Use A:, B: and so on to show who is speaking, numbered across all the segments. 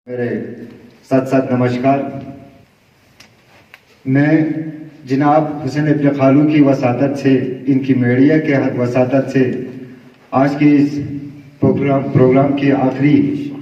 A: मेरे साथ साथ नमस्कार। मैं जनाब हुसैन इब्न खालू की वसादत से, इनकी मीडिया के वसादत से आज के इस प्रोग्राम के आखिरी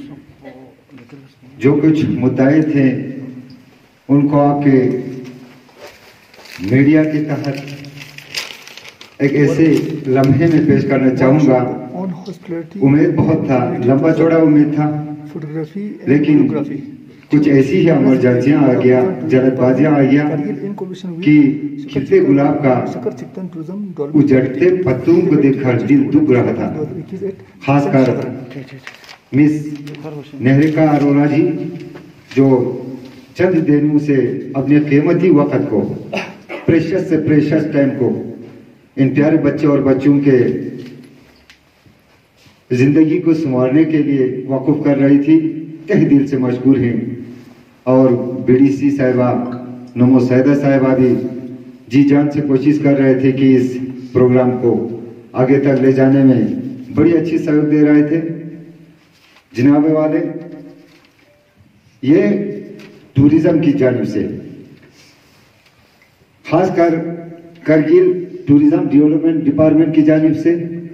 A: जो कुछ मुद्दे थे उनको आपके मीडिया के तहत एक ऐसे लम्हे में पेश करना चाहूँगा। उम्मीद बहुत था, लंबा चौड़ा उम्मीद था, लेकिन कुछ ऐसी ही इमरजेंसियां आ गया, जल्दबाजियां आ गया कि खिलते गुलाब का उजड़ते पत्तों को देखकर दिल दुख रहा था। खासकर मिस निहारिका अरोड़ा जी जो चंद दिनों से अपने कीमती वक्त को, प्रेशियस से प्रेशियस टाइम को इन प्यारे बच्चे और बच्चों के जिंदगी को संवारने के लिए वक़ूफ कर रही थी, तहे दिल से मशहूर हैं। और बीडीसी साहिबा नमो सैदा साहिबा भी जी जान से कोशिश कर रहे थे कि इस प्रोग्राम को आगे तक ले जाने में बड़ी अच्छी सहयोग दे रहे थे। जनाबे वाले, ये टूरिज्म की जानिब से, खासकर करगिल टूरिज्म डेवलपमेंट डिपार्टमेंट की जानिब से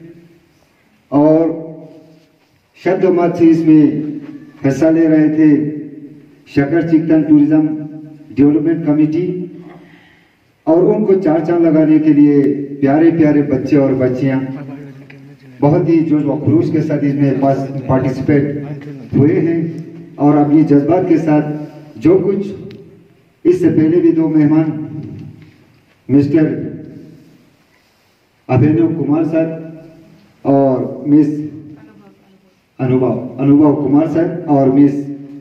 A: और शब्द से इसमें हिस्सा ले रहे थे Shakar Chiktan tourism development committee, और उनको चार चांद लगाने के लिए प्यारे प्यारे बच्चे और बच्चियां बहुत ही जोश व खरूश के साथ इसमें पार्टिसिपेट हुए हैं और अपनी जज्बात के साथ जो कुछ इससे पहले भी दो मेहमान मिस्टर अभिनव कुमार सर और मिस अनुभव कुमार सर और मिस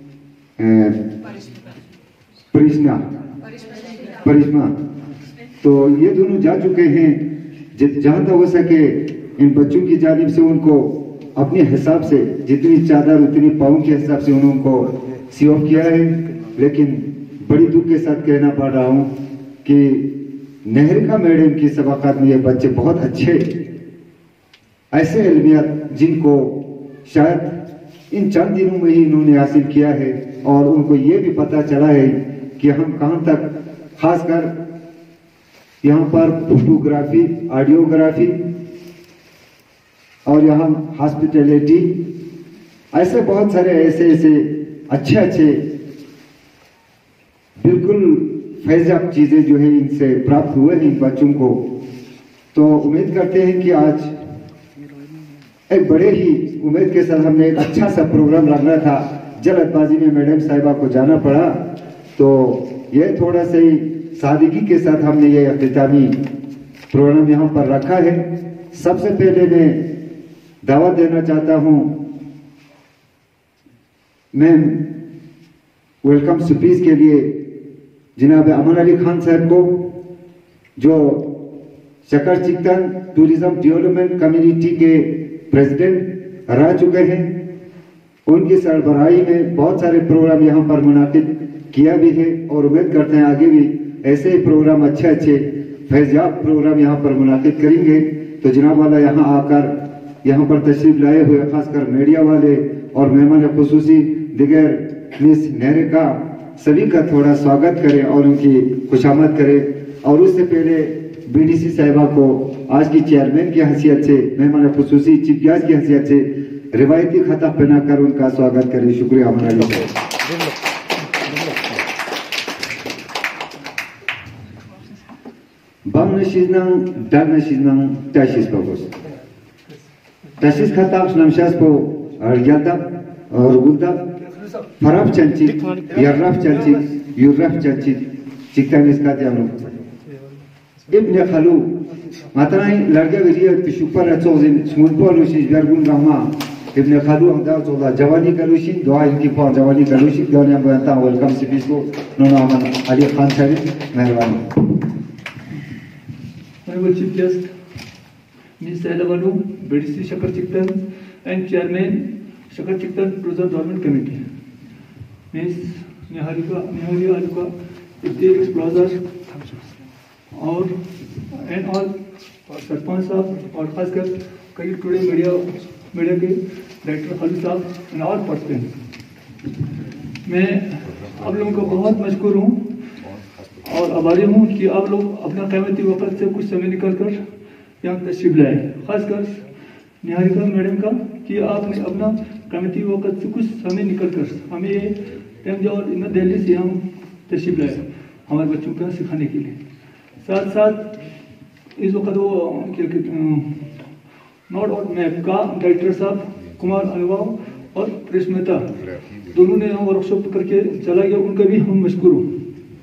A: परिश्मा, तो ये दोनों जा चुके हैं। जहां तक हो सके इन बच्चों की जानिब से उनको अपने हिसाब से जितनी चादर उतनी पाउंड के हिसाब से उनको सी ऑफ किया है। लेकिन बड़ी दुख के साथ कहना पड़ रहा हूं कि निहारिका मैडम की सबक़त में ये बच्चे बहुत अच्छे ऐसे इल्मियात जिनको शायद इन चंद दिनों में ही इन्होंने हासिल किया है, और उनको ये भी पता चला है कि हम कहां तक, खासकर यहाँ पर फोटोग्राफी, ऑडियोग्राफी और यहाँ हॉस्पिटैलिटी, ऐसे बहुत सारे ऐसे अच्छे बिल्कुल फैज़याब चीजें जो है इनसे प्राप्त हुए हैं इन बच्चों को। तो उम्मीद करते हैं कि आज एक बड़े ही उम्मीद के साथ हमने एक अच्छा सा प्रोग्राम रखना था, जल्दबाजी में मैडम साहिबा को जाना पड़ा, तो ये थोड़ा सा ही सादगी के साथ हमने ये अख्तितामी प्रोग्राम यहाँ पर रखा है। सबसे पहले मैं दावत देना चाहता हूँ मैम वेलकम स्पीच के लिए जनाब अमन अली खान साहब को, जो Shakar Chiktan tourism development community के प्रेसिडेंट रह चुके हैं। उनकी सरबराही में बहुत सारे प्रोग्राम यहाँ पर मुनाकिद किया भी है और उम्मीद करते हैं आगे भी ऐसे ही प्रोग्राम अच्छे फैज़याब प्रोग्राम यहाँ पर मुनाकिद करेंगे। तो जनाब वाला यहाँ आकर यहाँ पर तशरीफ लाए हुए खासकर मीडिया वाले और मेहमान खुसूसी दिगर मिस निहारिका सभी का थोड़ा स्वागत करें और उनकी खुशामद करें। और उससे पहले बीडीसी साहिबा को आज की चेयरमैन की हैसियत से, मेहमान खुसूसी चीफ गेस्ट की हैसियत से रिवायती खता पहनाकर उनका स्वागत करें। शुक्रिया अमन अली साहब। Bang nasiznang dag nasiznang tasis bagos. Tasis khatab namshas po arjata rugulta faraf chanchi yarraf chanchi yurraf chanchi chiktanis katyanu ibn khalu matrai larga veriya tishupar atzozin smulpolushi jargun rahma ibn khalu amda zola jawani kalushin dua inki pa jawani kalushin donya banta welcome speech ko nona aman ali khan sahib mehrabani।
B: Honorable Chief Guest, Ms. Saida Banu, BDC Shakar Chicktan and Chairman Shakar Chicktan Tourism Development Committee, Ms. Niharika Aluka, State Explorers, and all sarpanch साहब और खासकर कई today media के director खालू साहब and all participants। मैं आप लोगों का बहुत मशकूर हूँ और आभारी हूँ कि आप लोग अपना कीमती वक्त से कुछ समय निकल कर यहाँ तशरीफ लाए। खासकर निहारिका मैडम का कि आपने अपना कीमती वक्त से कुछ समय निकल कर हमें ये टाइम दिया और इन दिल्ली से हम तशरीफ लाए हमारे बच्चों का सिखाने के लिए। साथ साथ इस वक्त वो नॉट और मैप का डायरेक्टर साहब कुमार अनुभव और प्रेसमेता दोनों ने वर्कशॉप करके चला गया, उनका भी हम मशकूर हूँ।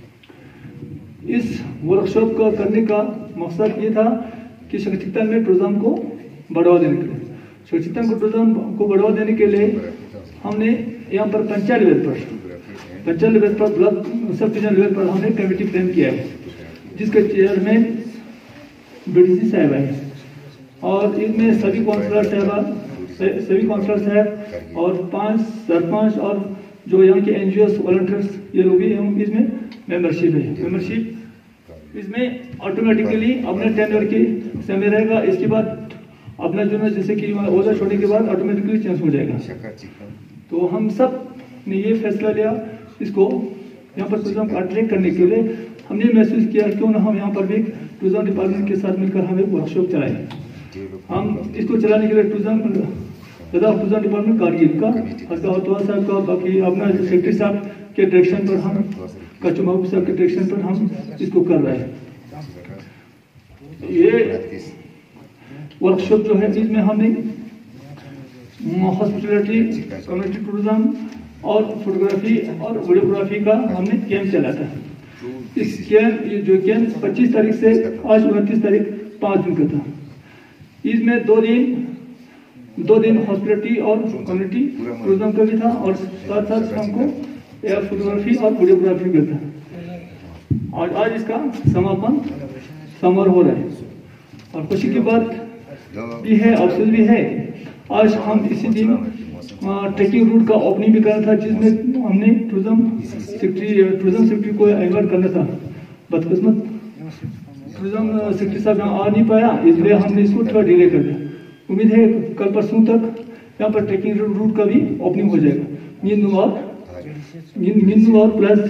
B: इस वर्कशॉप का करने का मकसद ये था कि शक्तिता में टूरिज्म को बढ़ावा देने के लिए, शक्तिता को टूरिज्म को बढ़ावा देने के लिए हमने यहाँ पर पंचायत लेवल पर ब्लॉक सब डिवीजन लेवल पर हमने कमेटी प्लान किया है, जिसके चेयरमैन BDC साहब है और इसमें सभी काउंसलर साहब और 5 सरपंच और जो यहाँ के NGOs वॉलंटियर्स ये लोग भी हम इसमें मेंबरशिप है। मेंबरशिप इसमें ऑटोमेटिकली अपने टेन्योर की समय रहेगा, इसके बाद अपना जो है जैसे कि ओहदा छोड़ने के बाद ऑटोमेटिकली चेंज हो जाएगा। तो हम सब ने ये फैसला लिया, इसको यहाँ पर टूरिज्म को अट्रैक्ट करने के लिए हमने महसूस किया क्यों ना हम यहाँ पर भी टूरिज्म डिपार्टमेंट के साथ मिलकर हम एक वर्कशॉप चलाएं। हम इसको चलाने के लिए टूरिज्म डिपार्टमेंट कारगिल का हस्ता साहब का, बाकी अपना सेक्रेटरी साहब के डायरेक्शन पर हम कच्चू महबूब साहब के डायरेक्शन पर हम इसको कर रहे हैं। ये वर्कशॉप जो है इसमें हमने हॉस्पिटलिटी, कम्युनिटी टूरिज्म और फोटोग्राफी और वीडियोग्राफी का हमने कैंप चला था। इस कैंप जो कैंप 25 तारीख से आज 29 तारीख 5 दिन का था। इसमें दो दिन हॉस्पिटलिटी और कम्युनिटी टूरिज्म का भी था और साथ साथ हमको फोटोग्राफी और वीडियोग्राफी का था। और आज इसका समापन समारोह हो रहा है और खुशी की बात भी है, अफसोस भी है। आज हम इसी दिन ट्रैकिंग रूट का ओपनिंग भी करना था, जिसमें हमने टूरिज्म सेक्रेटरी को इन्वाइट करना था। बदकिस्मत टूरिज्म सेक्रेटरी साहब यहाँ आ नहीं पाया, इसलिए हमने इसको थोड़ा डिले कर दिया। उम्मीद है कल परसों तक यहाँ पर ट्रैकिंग रूट का भी ओपनिंग हो जाएगा। मीनू और प्लस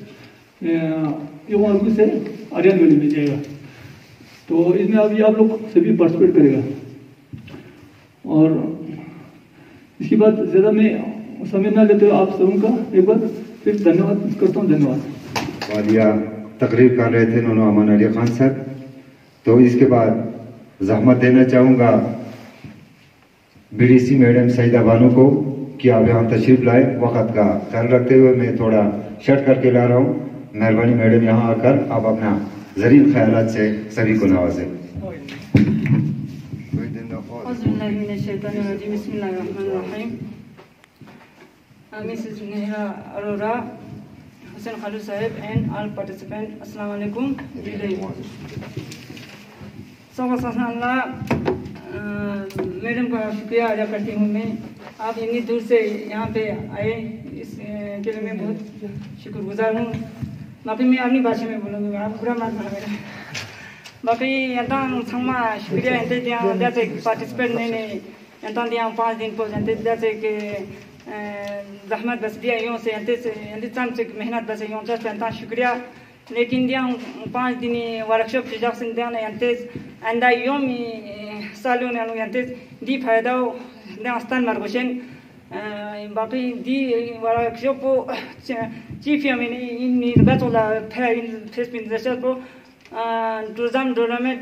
B: युवा से आर्यन वैली में जाएगा। तो इसमें अभी आप लोग सभी पार्टिसिपेट करेगा और इसके बाद ज़्यादा मैं समय ना लेते हुए आप सबों का एक बार फिर धन्यवाद करता हूँ। धन्यवाद।
A: वालिया तकरीर कर रहे थे उन्होंने अमान अली खान साहब, तो इसके बाद जहमत देना चाहूँगा BDC मैडम सईदा बानो को कि आप यहाँ तशरीफ लाए। वक़्त का ख्याल रखते हुए मैं थोड़ा शर्ट करके ला रहा हूँ। मेहरबानी मैडम यहाँ आकर आप अपना ज़रीन ख्यालात से सभी को नवाजें।
C: Mrs. Nehra Arora, Hussain Khalu Sahib and all participants, Assalamu alaikum. Madam का शुक्रिया अदा करती हूँ मैं। आप इतनी दूर से यहाँ पे आए इसके लिए मैं बहुत शुक्रगुजार हूँ। बाकी मैं अपनी भाषा में बोलूँगी, आप बुरा मत मानो मेरा। बाकी यहाँ संगमा शुक्रिया यहाँ जैसे पार्टिसिपेट नहीं यहाँ 5 दिन को जैसे कि जहमत बस दिया यूँ से मेहनत बस यूँ से शुक्रिया। लेकिन दिया 5 दिन वर्कशॉप जैसे दिया अंदा यूँ सालों ने दी फायदा आस्थान मार्गोशन बाकी दी वर्कशॉप चीफ इन बतौला फेसपिन जैसे को टूरिज्म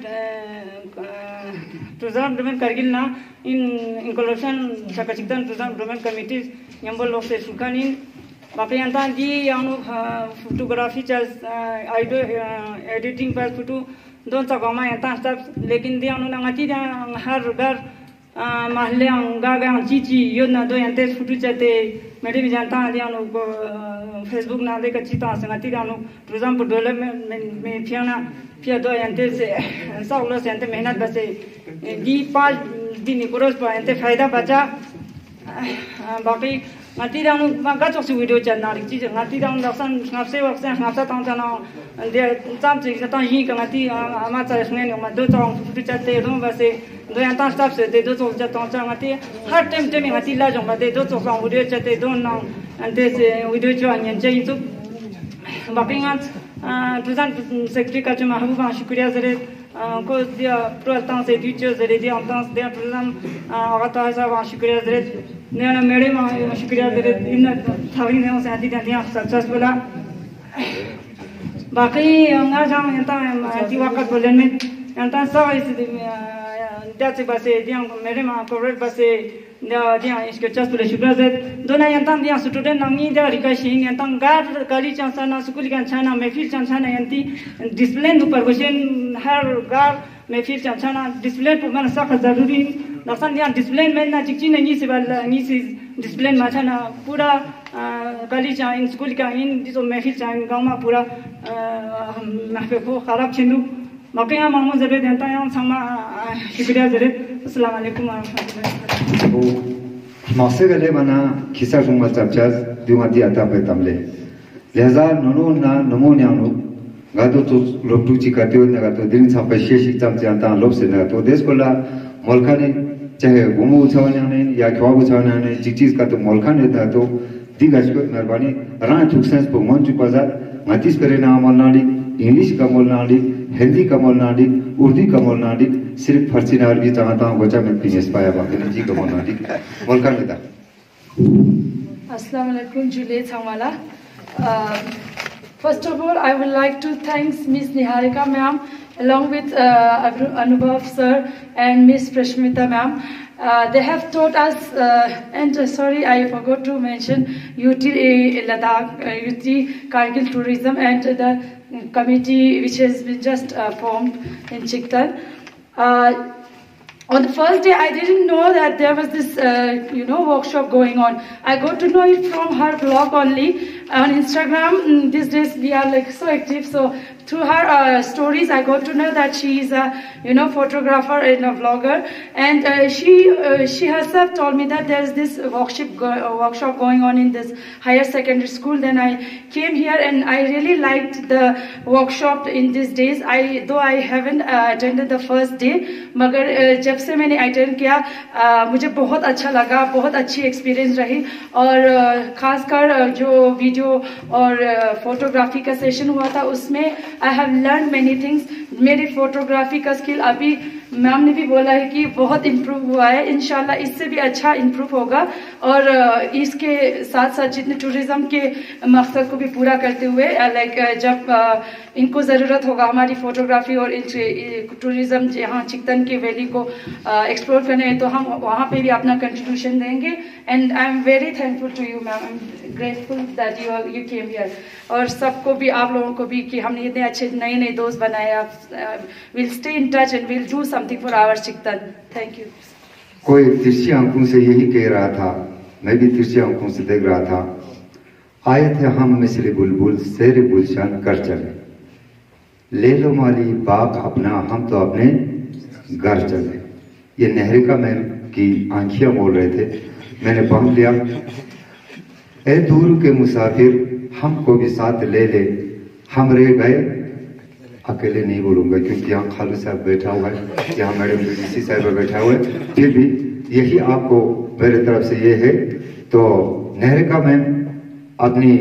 C: डेवलपमेंट कारगिल ना इन कोलेक्शन शक्तिता टूरिज्म डेवलपमेंट कमिटी यंबल लोग से सुखान इन बाकी अंता दी यानो फोटोग्राफी आइडो एडिटिंग पर फोटो दोन सगमा अंता सब लेकिन दिया उन्होंने अंगती हर घर महल्ले गागा चीची योजना दो अंते फोटो चाहते मेरे भी जानता दिया फेसबुक ना दे कच्ची ता संगती दिया टूरिज्म डेवलपमेंट में फिर दो अंते से साउलो से अंते मेहनत बसे दी 5 दिन कोर्स पर अंते फायदा बचा बाकी ngati dang ga chok su video chan na ri chi ngati dang da san ngap se wak san ngap sa tang ta na de tam chi ta hi ka ngati ama cha sne ne ma do chong tu cha te ro ba se do yan ta stop se de do chok cha tang cha ngati har time ngati la jong ba de do chok sang video cha te do na antes video cho anyan che itu bakingat tusan secretary ka chama habu ba shukriya zare को दिया प्रोत्साहन से teacher जरे दिया अंतांस दिया programme आगता है सब शुक्रिया जरे नया मेरे मां शुक्रिया जरे इन थावी ने उसे आती दिया सक्सेसफुल बाकी अंगा जाम यंता ती वक्त बोलन में यंता सब इस दैट्स बस दिया मेरे मां कोरेट बस dia इसके चस पुले शुक्रिया जरे दोना यंता दिया स्टूडेंट नंगी दिया रिकाशिंग यंता गार गाली चांसा ना स्कूल का छाना महफिल चांसा ना यंती डिसिप्लिन ऊपर क्वेश्चन हर गार महफिल चांसा ना डिसिप्लिन पर मन सख्त जरूरी नसन दिया डिसिप्लिन में ना चिकची नहीं से वाला नहीं से डिसिप्लिन माचा ना पूरा गाली चां इन स्कूल का इन जो महफिल चां गांव में पूरा महफिल को खराब छिनु मकेया मामू जरे देता है sama शुक्रिया जरे अस्सलाम वालेकुम
A: मासे गले मना खिसा सुमा चर्चास दिवाती आता पे तमले लिहाजा ननो ना नमो न्यानो गातो तो लोटू चिकातियो न गातो दिन छापे शेषिक चमचांता लोप से न गातो देश कोला मोलखाने चाहे गुमु उछावने या ख्वाब उछावने चीज का तो मोलखाने था तो दिगाज को मेहरबानी रान चुक्सेंस पर मन चुपाजा मातिस करे ना मोलनाडी इंग्लिश का मोलनाडी हिंदी का मोलनाडी उर्दू का मोलनाडी सिर्फ फर्सी नार भी चाहता हूँ बच्चा में पिनेस पाया बाकी जी का मोलनाडी मोलखान में था
D: अस्सलाम वालेकुम जुले छावाला first of all I would like to thank Miss Niharika ma'am along with Anubhav sir and Miss Prashmita ma'am. They have taught us and sorry I forgot to mention UT Ladakh, UT Kargil Tourism and the committee which has been just formed in Chiktan. On the first day, I didn't know that there was this, workshop going on. I got to know it from her blog only. On Instagram, these days we are like so active. So through her stories, I got to know that she is a, photographer and a vlogger. And she herself told me that there is this workshop going on in this higher secondary school. Then I came here and I really liked the workshop in these days. Though I haven't attended the first day, मगर जब से मैंने attend किया मुझे बहुत अच्छा लगा, बहुत अच्छी एक्सपीरियंस रही और खासकर जो वीडियो और फोटोग्राफी का सेशन हुआ था उसमें I have learn many things. मेरी फोटोग्राफी का स्किल अभी मैम ने भी बोला है कि बहुत इम्प्रूव हुआ है. इंशाल्लाह इससे भी अच्छा इम्प्रूव होगा और इसके साथ साथ जितने टूरिज्म के मकसद को भी पूरा करते हुए जब इनको ज़रूरत होगा हमारी फोटोग्राफी और टूरिज्म जहाँ चिकतन की वैली को एक्सप्लोर करने हैं तो हम वहाँ पे भी अपना कंट्रीब्यूशन देंगे. And I am very thankful to you ma'am. I am grateful that you came here. और सबको भी आप लोगों को भी कि हमने इतने अच्छे नए नए दोस्त बनाए. आप will stay in touch and will do something for our Chiktan. Thank you.
A: कोई तिरछी आंखों से यही कह रहा था, मैं भी तिरछी आंखों से देख रहा था. आए थे हम मिसले बुलबुल शेर गुलशन कर चले, ले लो माली बाग अपना हम तो अपने घर चले. ये नहरिका मैम की आंखियां बोल रहे थे, मैंने पढ़ लिया. ए दूर के मुसाफिर हमको भी साथ ले ले, हम रह गए अकेले नहीं बोलूंगा क्योंकि यहाँ खालू साहब बैठा हुआ है, यहाँ मैडम डीसी साहब बैठा हुआ है. फिर भी यही आपको मेरे तरफ से ये है. तो नहरिका मैम अपनी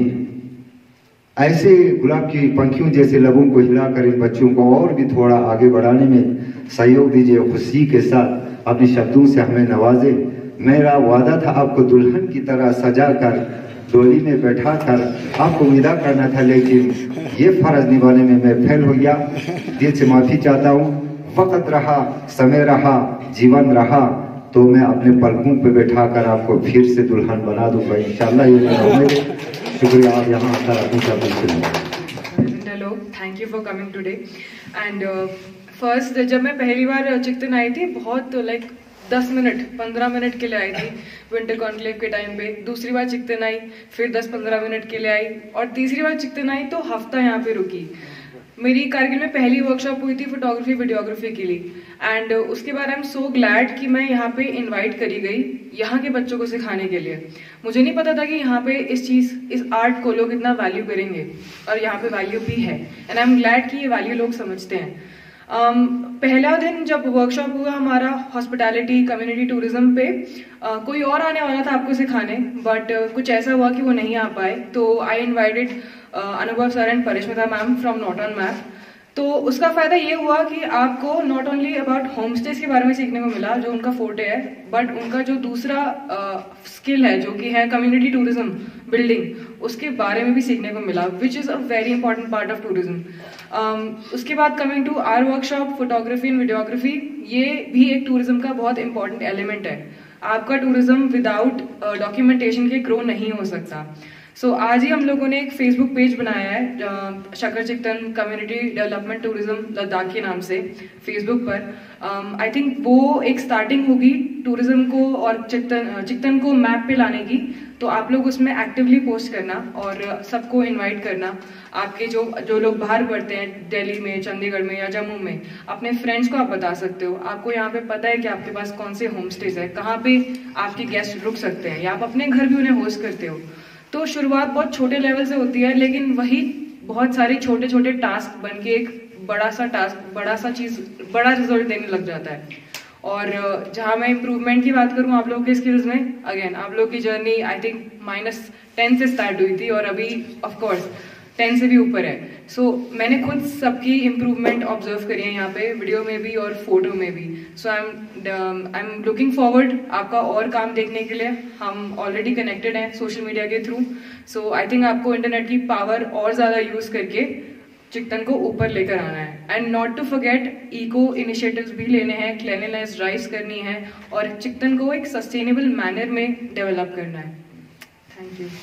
A: ऐसे गुलाब की पंखियों जैसे लबों को हिलाकर इन बच्चों को और भी थोड़ा आगे बढ़ाने में सहयोग दीजिए. खुशी के साथ अपने शब्दों से हमें नवाजे. मेरा वादा था आपको दुल्हन की तरह सजा कर डोली में बैठा कर आपको विदा करना था, लेकिन ये फर्ज निभाने में मैं फेल हो गया. दिल से माफी चाहता हूँ. वक्त रहा, समय रहा, जीवन रहा तो मैं अपने पलकों पे बैठा कर आपको फिर से दुल्हन बना दूंगा इंशाल्लाह. ये मेरा उम्मीद है. शुक्रिया आप यहाँ आकर अपनी शब्द सुनिए.
E: Hello, thank you for coming today. And first जब मैं पहली बार चिकतन आई थी बहुत 10 मिनट 15 मिनट के लिए आई थी विंटर कॉन्क्लेव के टाइम पे. दूसरी बार चिकतन आई फिर 10-15 मिनट के लिए आई और तीसरी बार चिकतन आई तो हफ्ता यहाँ पे रुकी. मेरी कारगिल में पहली वर्कशॉप हुई थी फोटोग्राफी वीडियोग्राफी के लिए. एंड उसके बाद आई एम सो ग्लैड कि मैं यहाँ पे इनवाइट करी गई यहाँ के बच्चों को सिखाने के लिए. मुझे नहीं पता था कि यहाँ पे इस आर्ट को लोग इतना वैल्यू करेंगे और यहाँ पे वैल्यू भी है. एंड आई एम ग्लैड कि ये वैल्यू लोग समझते हैं. पहला दिन जब वर्कशॉप हुआ हमारा हॉस्पिटैलिटी कम्युनिटी टूरिज्म पे, कोई और आने वाला था आपको सिखाने, बट कुछ ऐसा हुआ कि वो नहीं आ पाए, तो I invited Anubhav sir and Parishmita ma'am from not on map. तो उसका फायदा ये हुआ कि आपको not only about home stays के बारे में सीखने को मिला जो उनका फोर्टे है, बट उनका जो दूसरा स्किल है जो कि है कम्युनिटी टूरिज्म बिल्डिंग, उसके बारे में भी सीखने को मिला, which is a very important part of tourism. उसके बाद coming to our workshop photography and videography, ये भी एक टूरिज्म का बहुत इंपॉर्टेंट एलिमेंट है। आपका टूरिज्म विदाउट डॉक्यूमेंटेशन के ग्रो नहीं हो सकता। सो आज ही हम लोगों ने एक फेसबुक पेज बनाया है Shakar Chiktan community development tourism Ladakh के नाम से फेसबुक पर। आई थिंक वो एक स्टार्टिंग होगी टूरिज्म को और चिकतन को मैप पे लाने की, तो आप लोग उसमें एक्टिवली पोस्ट करना और सबको इनवाइट करना। आपके जो लोग बाहर पढ़ते हैं दिल्ली में, चंडीगढ़ में या जम्मू में, अपने फ्रेंड्स को आप बता सकते हो। आपको यहाँ पे पता है कि आपके पास कौन से होम स्टेज है, कहाँ पे आपके गेस्ट रुक सकते हैं, या आप अपने घर भी उन्हें होस्ट करते हो। तो शुरुआत बहुत छोटे लेवल से होती है, लेकिन वही बहुत सारे छोटे छोटे टास्क बन के एक बड़ा सा टास्क, बड़ा रिजल्ट देने लग जाता है। और जहाँ मैं इम्प्रूवमेंट की बात करूँ आप लोगों के स्किल्स में, अगेन आप लोगों की जर्नी आई थिंक -10 से स्टार्ट हुई थी और अभी ऑफ कोर्स 10 से भी ऊपर है। सो मैंने खुद सबकी इम्प्रूवमेंट ऑब्जर्व करी है यहाँ पे, वीडियो में भी और फोटो में भी। So I am looking forward आपका और काम देखने के लिए। हम ऑलरेडी कनेक्टेड हैं सोशल मीडिया के थ्रू। सो आई थिंक आपको इंटरनेट की पावर और ज़्यादा यूज़ करके चिकतन को ऊपर लेकर आना है। And not to forget eco initiatives भी लेने हैं, क्लीनलीनेस ड्राइव्स करनी है और चिकतन को एक सस्टेनेबल मैनर में डेवलप करना है। Thank you.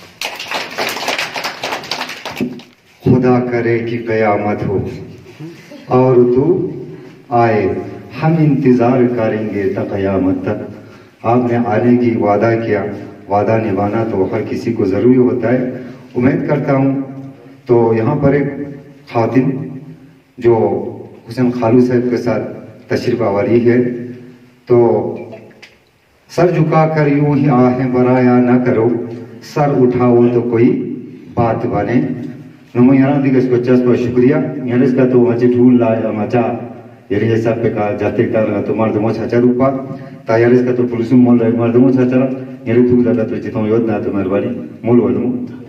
A: खुदा करे कि कयामत हो और तू आए, हम इंतजार करेंगे तक कयामत तक। आपने आने की वादा किया, वादा निभाना तो हर किसी को ज़रूरी होता है। उम्मीद करता हूँ तो यहाँ पर एक खातिन जो हुसैन खालू साहब के साथ तशरीफ आवारी है, तो सर झुकाकर यूं ही आहें बराया ना करो, सर उठाओ तो कोई बात बने। नमो यहाँ दिगस को चस पर शुक्रिया। यहाँ इसका तो मचे ढूल ला मचा यारी ऐसा पे का जाते का तो मर्दमो छाचा रूपा तायार इसका तो पुलिस मोल रहे मर्दमो छाचा यारी तू ज़्यादा तो जितना योजना तो मेहरबानी मोल वडमो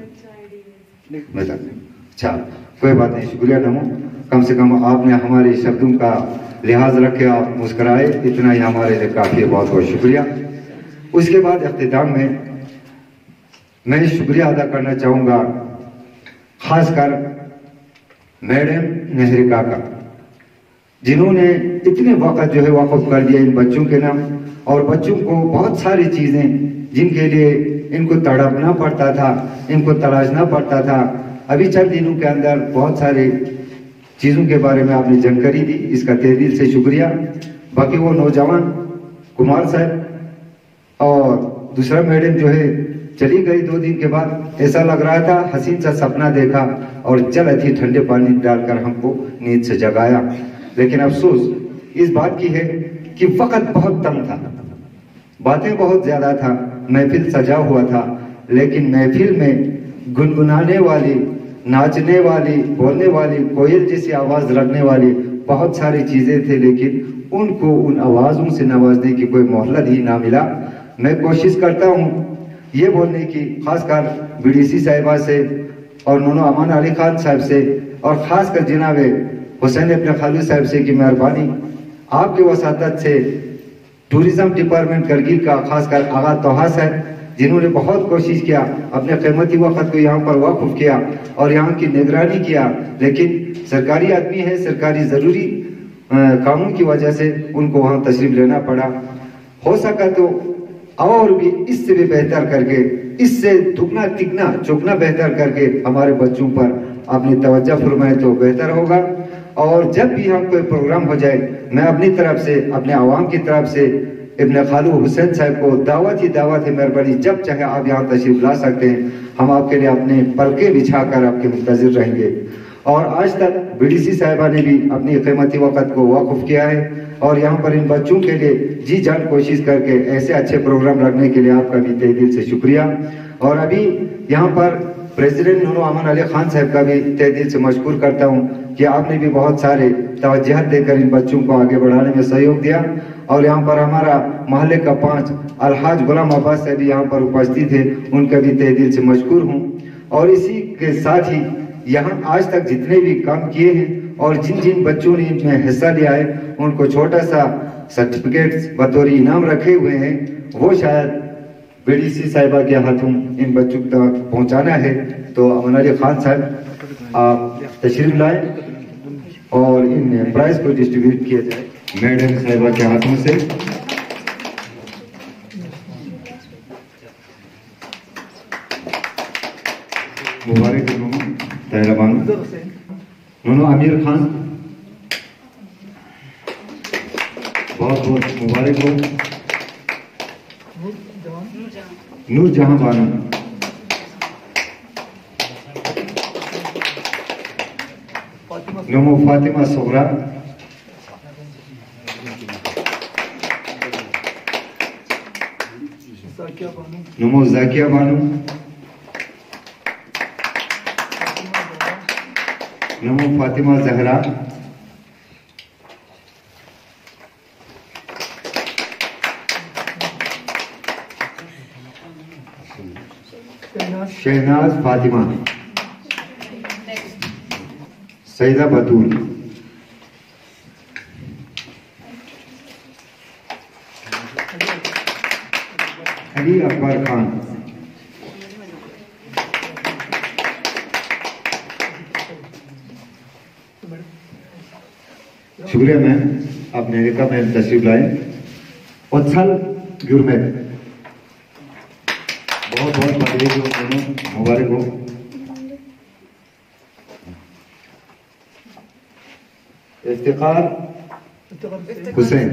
A: बता। अच्छा कोई बात नहीं, शुक्रिया नमो। कम से कम आपने हमारे शब्दों का लिहाज रखे, आप मुस्कुराए, इतना ही हमारे लिए काफ़ी है। बहुत बहुत शुक्रिया। उसके बाद अख्तिताम में मैं शुक्रिया अदा करना चाहूँगा खासकर मैडम नेहरिका का, जिन्होंने इतने वक्त जो है वाकफ कर दिया इन बच्चों के नाम, और बच्चों को बहुत सारी चीज़ें जिनके लिए इनको तड़पना पड़ता था, इनको तलाशना पड़ता था, अभी चंद दिनों के अंदर बहुत सारे चीज़ों के बारे में आपने जानकारी दी, इसका तहे दिल से शुक्रिया। बाकी वो नौजवान कुमार साहब और दूसरा मैडम जो है चली गई 2 दिन के बाद, ऐसा लग रहा था हसीन सा सपना देखा और जल थी ठंडे पानी डालकर हमको नींद से जगाया। लेकिन अफसोस इस बात की है कि वक्त बहुत कम था, बातें बहुत ज्यादा था, महफिल सजा हुआ था, लेकिन महफिल में गुनगुनाने वाली, नाचने वाली, बोलने वाली, कोयल जैसी आवाज रखने वाली बहुत सारी चीजें थे, लेकिन उनको उन आवाजों से नवाजने की कोई मोहलत ही ना मिला। मैं कोशिश करता हूँ ये बोलने की, खासकर बीडीसी साहिबा से और नूनो अमान अली खान साहब से और खासकर जनाब हुसैन अपने खालू साहब से कि मेहरबानी आपके वसातत से टूरिज्म डिपार्टमेंट करगिल का खासकर आगा तोहा साहब, जिन्होंने बहुत कोशिश किया, अपने कीमती वक्त को यहाँ पर वाक़ुफ़ किया और यहाँ की निगरानी किया, लेकिन सरकारी आदमी है, सरकारी ज़रूरी कामों की वजह से उनको वहाँ तशरीफ लेना पड़ा। हो सका तो और भी इससे भी बेहतर करके, इससे दुगना तिगना चौगना बेहतर करके हमारे बच्चों पर अपनी तवज्जो फरमाए तो बेहतर होगा। और जब भी हम कोई प्रोग्राम हो जाए, मैं अपनी तरफ से, अपने आवाम की तरफ से इब्न खालू हुसैन साहब को दावत ही मेहरबानी, जब चाहे आप यहाँ तशरीफ ला सकते हैं, हम आपके लिए अपने पलके बिछाकर आपके मुंतज़िर रहेंगे। और आज तक बीडीसी साहिबा ने भी अपनी कीमती वक्त को वाक़ुफ़ किया है और यहाँ पर इन बच्चों के लिए जी जान कोशिश करके ऐसे अच्छे प्रोग्राम रखने के लिए आपका भी तहे दिल से शुक्रिया। और अभी यहाँ पर प्रेसिडेंट नूनो अमन अली खान साहब का भी तहे दिल से मशकूर करता हूँ कि आपने भी बहुत सारे तवज्जुह देकर इन बच्चों को आगे बढ़ाने में सहयोग दिया। और यहाँ पर हमारा मोहल्ले का 5 अलहाज गुलाम अब्बास साहब भी यहाँ पर उपस्थित थे, उनका भी तहे दिल से मशकूर हूँ। और इसी के साथ ही यहाँ आज तक जितने भी काम किए हैं और जिन जिन बच्चों ने इनमें हिस्सा लिया है उनको छोटा सा सर्टिफिकेट बतौर इनाम रखे हुए हैं, वो शायद बीडीसी साहिबा के हाथों इन बच्चों तक पहुंचाना है। तो अमन अली खान साहब आप तशरीफ लाए और इन प्राइज को डिस्ट्रीब्यूट किया जाए मैडम साहिबा के हाथों से। मुबारक हो तहरा बानो, नूनो आमिर खान बहुत बहुत मुबारक हो। नूर जहां बानो, नमो फातिमा सोहरा, नमो जाकिया बानो, नमो फातिमा जहरा, शहनाज फातिमा, सईदा बतूल, अली अकबर खान, शुक्रिया मैम, आप अमेरिका में तशरीफ लाए। उत्सल गुरमेत, बहुत बहुत बधाई हो, दोनों मुबारक हो। इफ्तिखार हुसैन,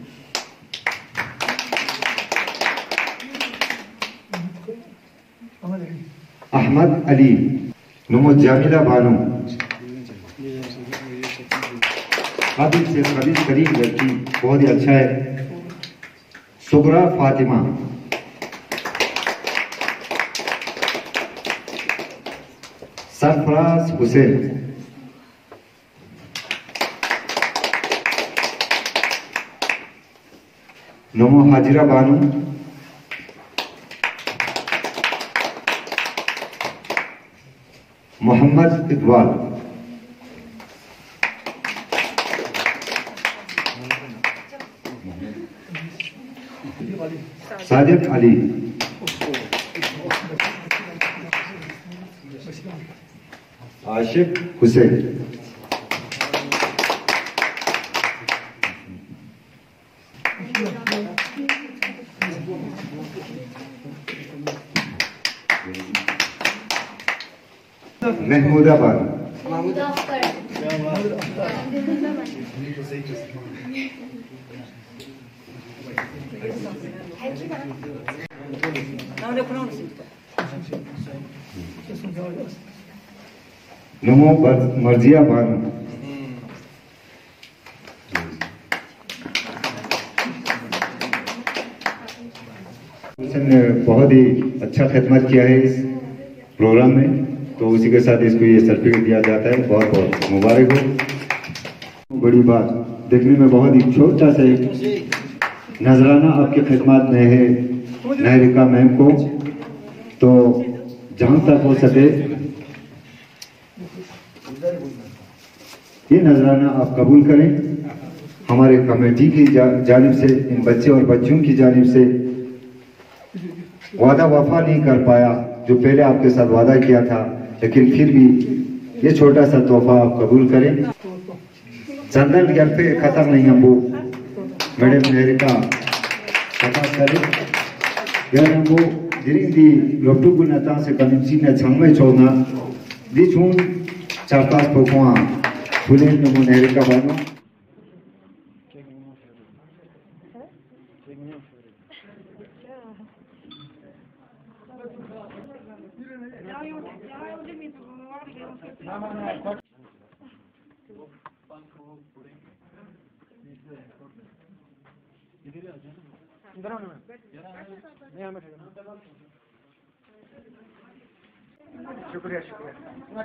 A: अहमद अली, नमो जामिला बानो, काबिल से करीब लड़की, बहुत ही अच्छा है। सुगरा फातिमा, सरफराज हुसैन, नमो हाजिरा बानो, मोहम्मद इकबाल, साजिद अली, आशिफ हुसैन, महमूदाबाद, नमो मर्जिया बानो, उसने बहुत ही अच्छा खिदमत किया है इस प्रोग्राम में, तो उसी के साथ इसको ये सर्टिफिकेट दिया जाता है। बहुत बहुत मुबारक हो। बड़ी बात, देखने में बहुत ही छोटा सा नजराना आपकी खिदमत में है नायरिका मैम को, तो जहां तक हो सके ये नजराना आप कबूल करें। हमारे कमेटी की जानिब से, इन बच्चे और बच्चों की जानिब से वादा वफा नहीं कर पाया जो पहले आपके साथ वादा किया था, लेकिन फिर भी ये छोटा सा तोहफा आप कबूल करें। चंदन घर पे खत्म नहीं हम वो मैडम नायरिका खत्म करें यार हम वो दिरिंदी लोटू गुनाता से कमिंसी ने छंगे छोड़ना दिचून चापास पोकुआ फुले नमो नायरिका बानो।
F: शुक्रिया शुक्रिया।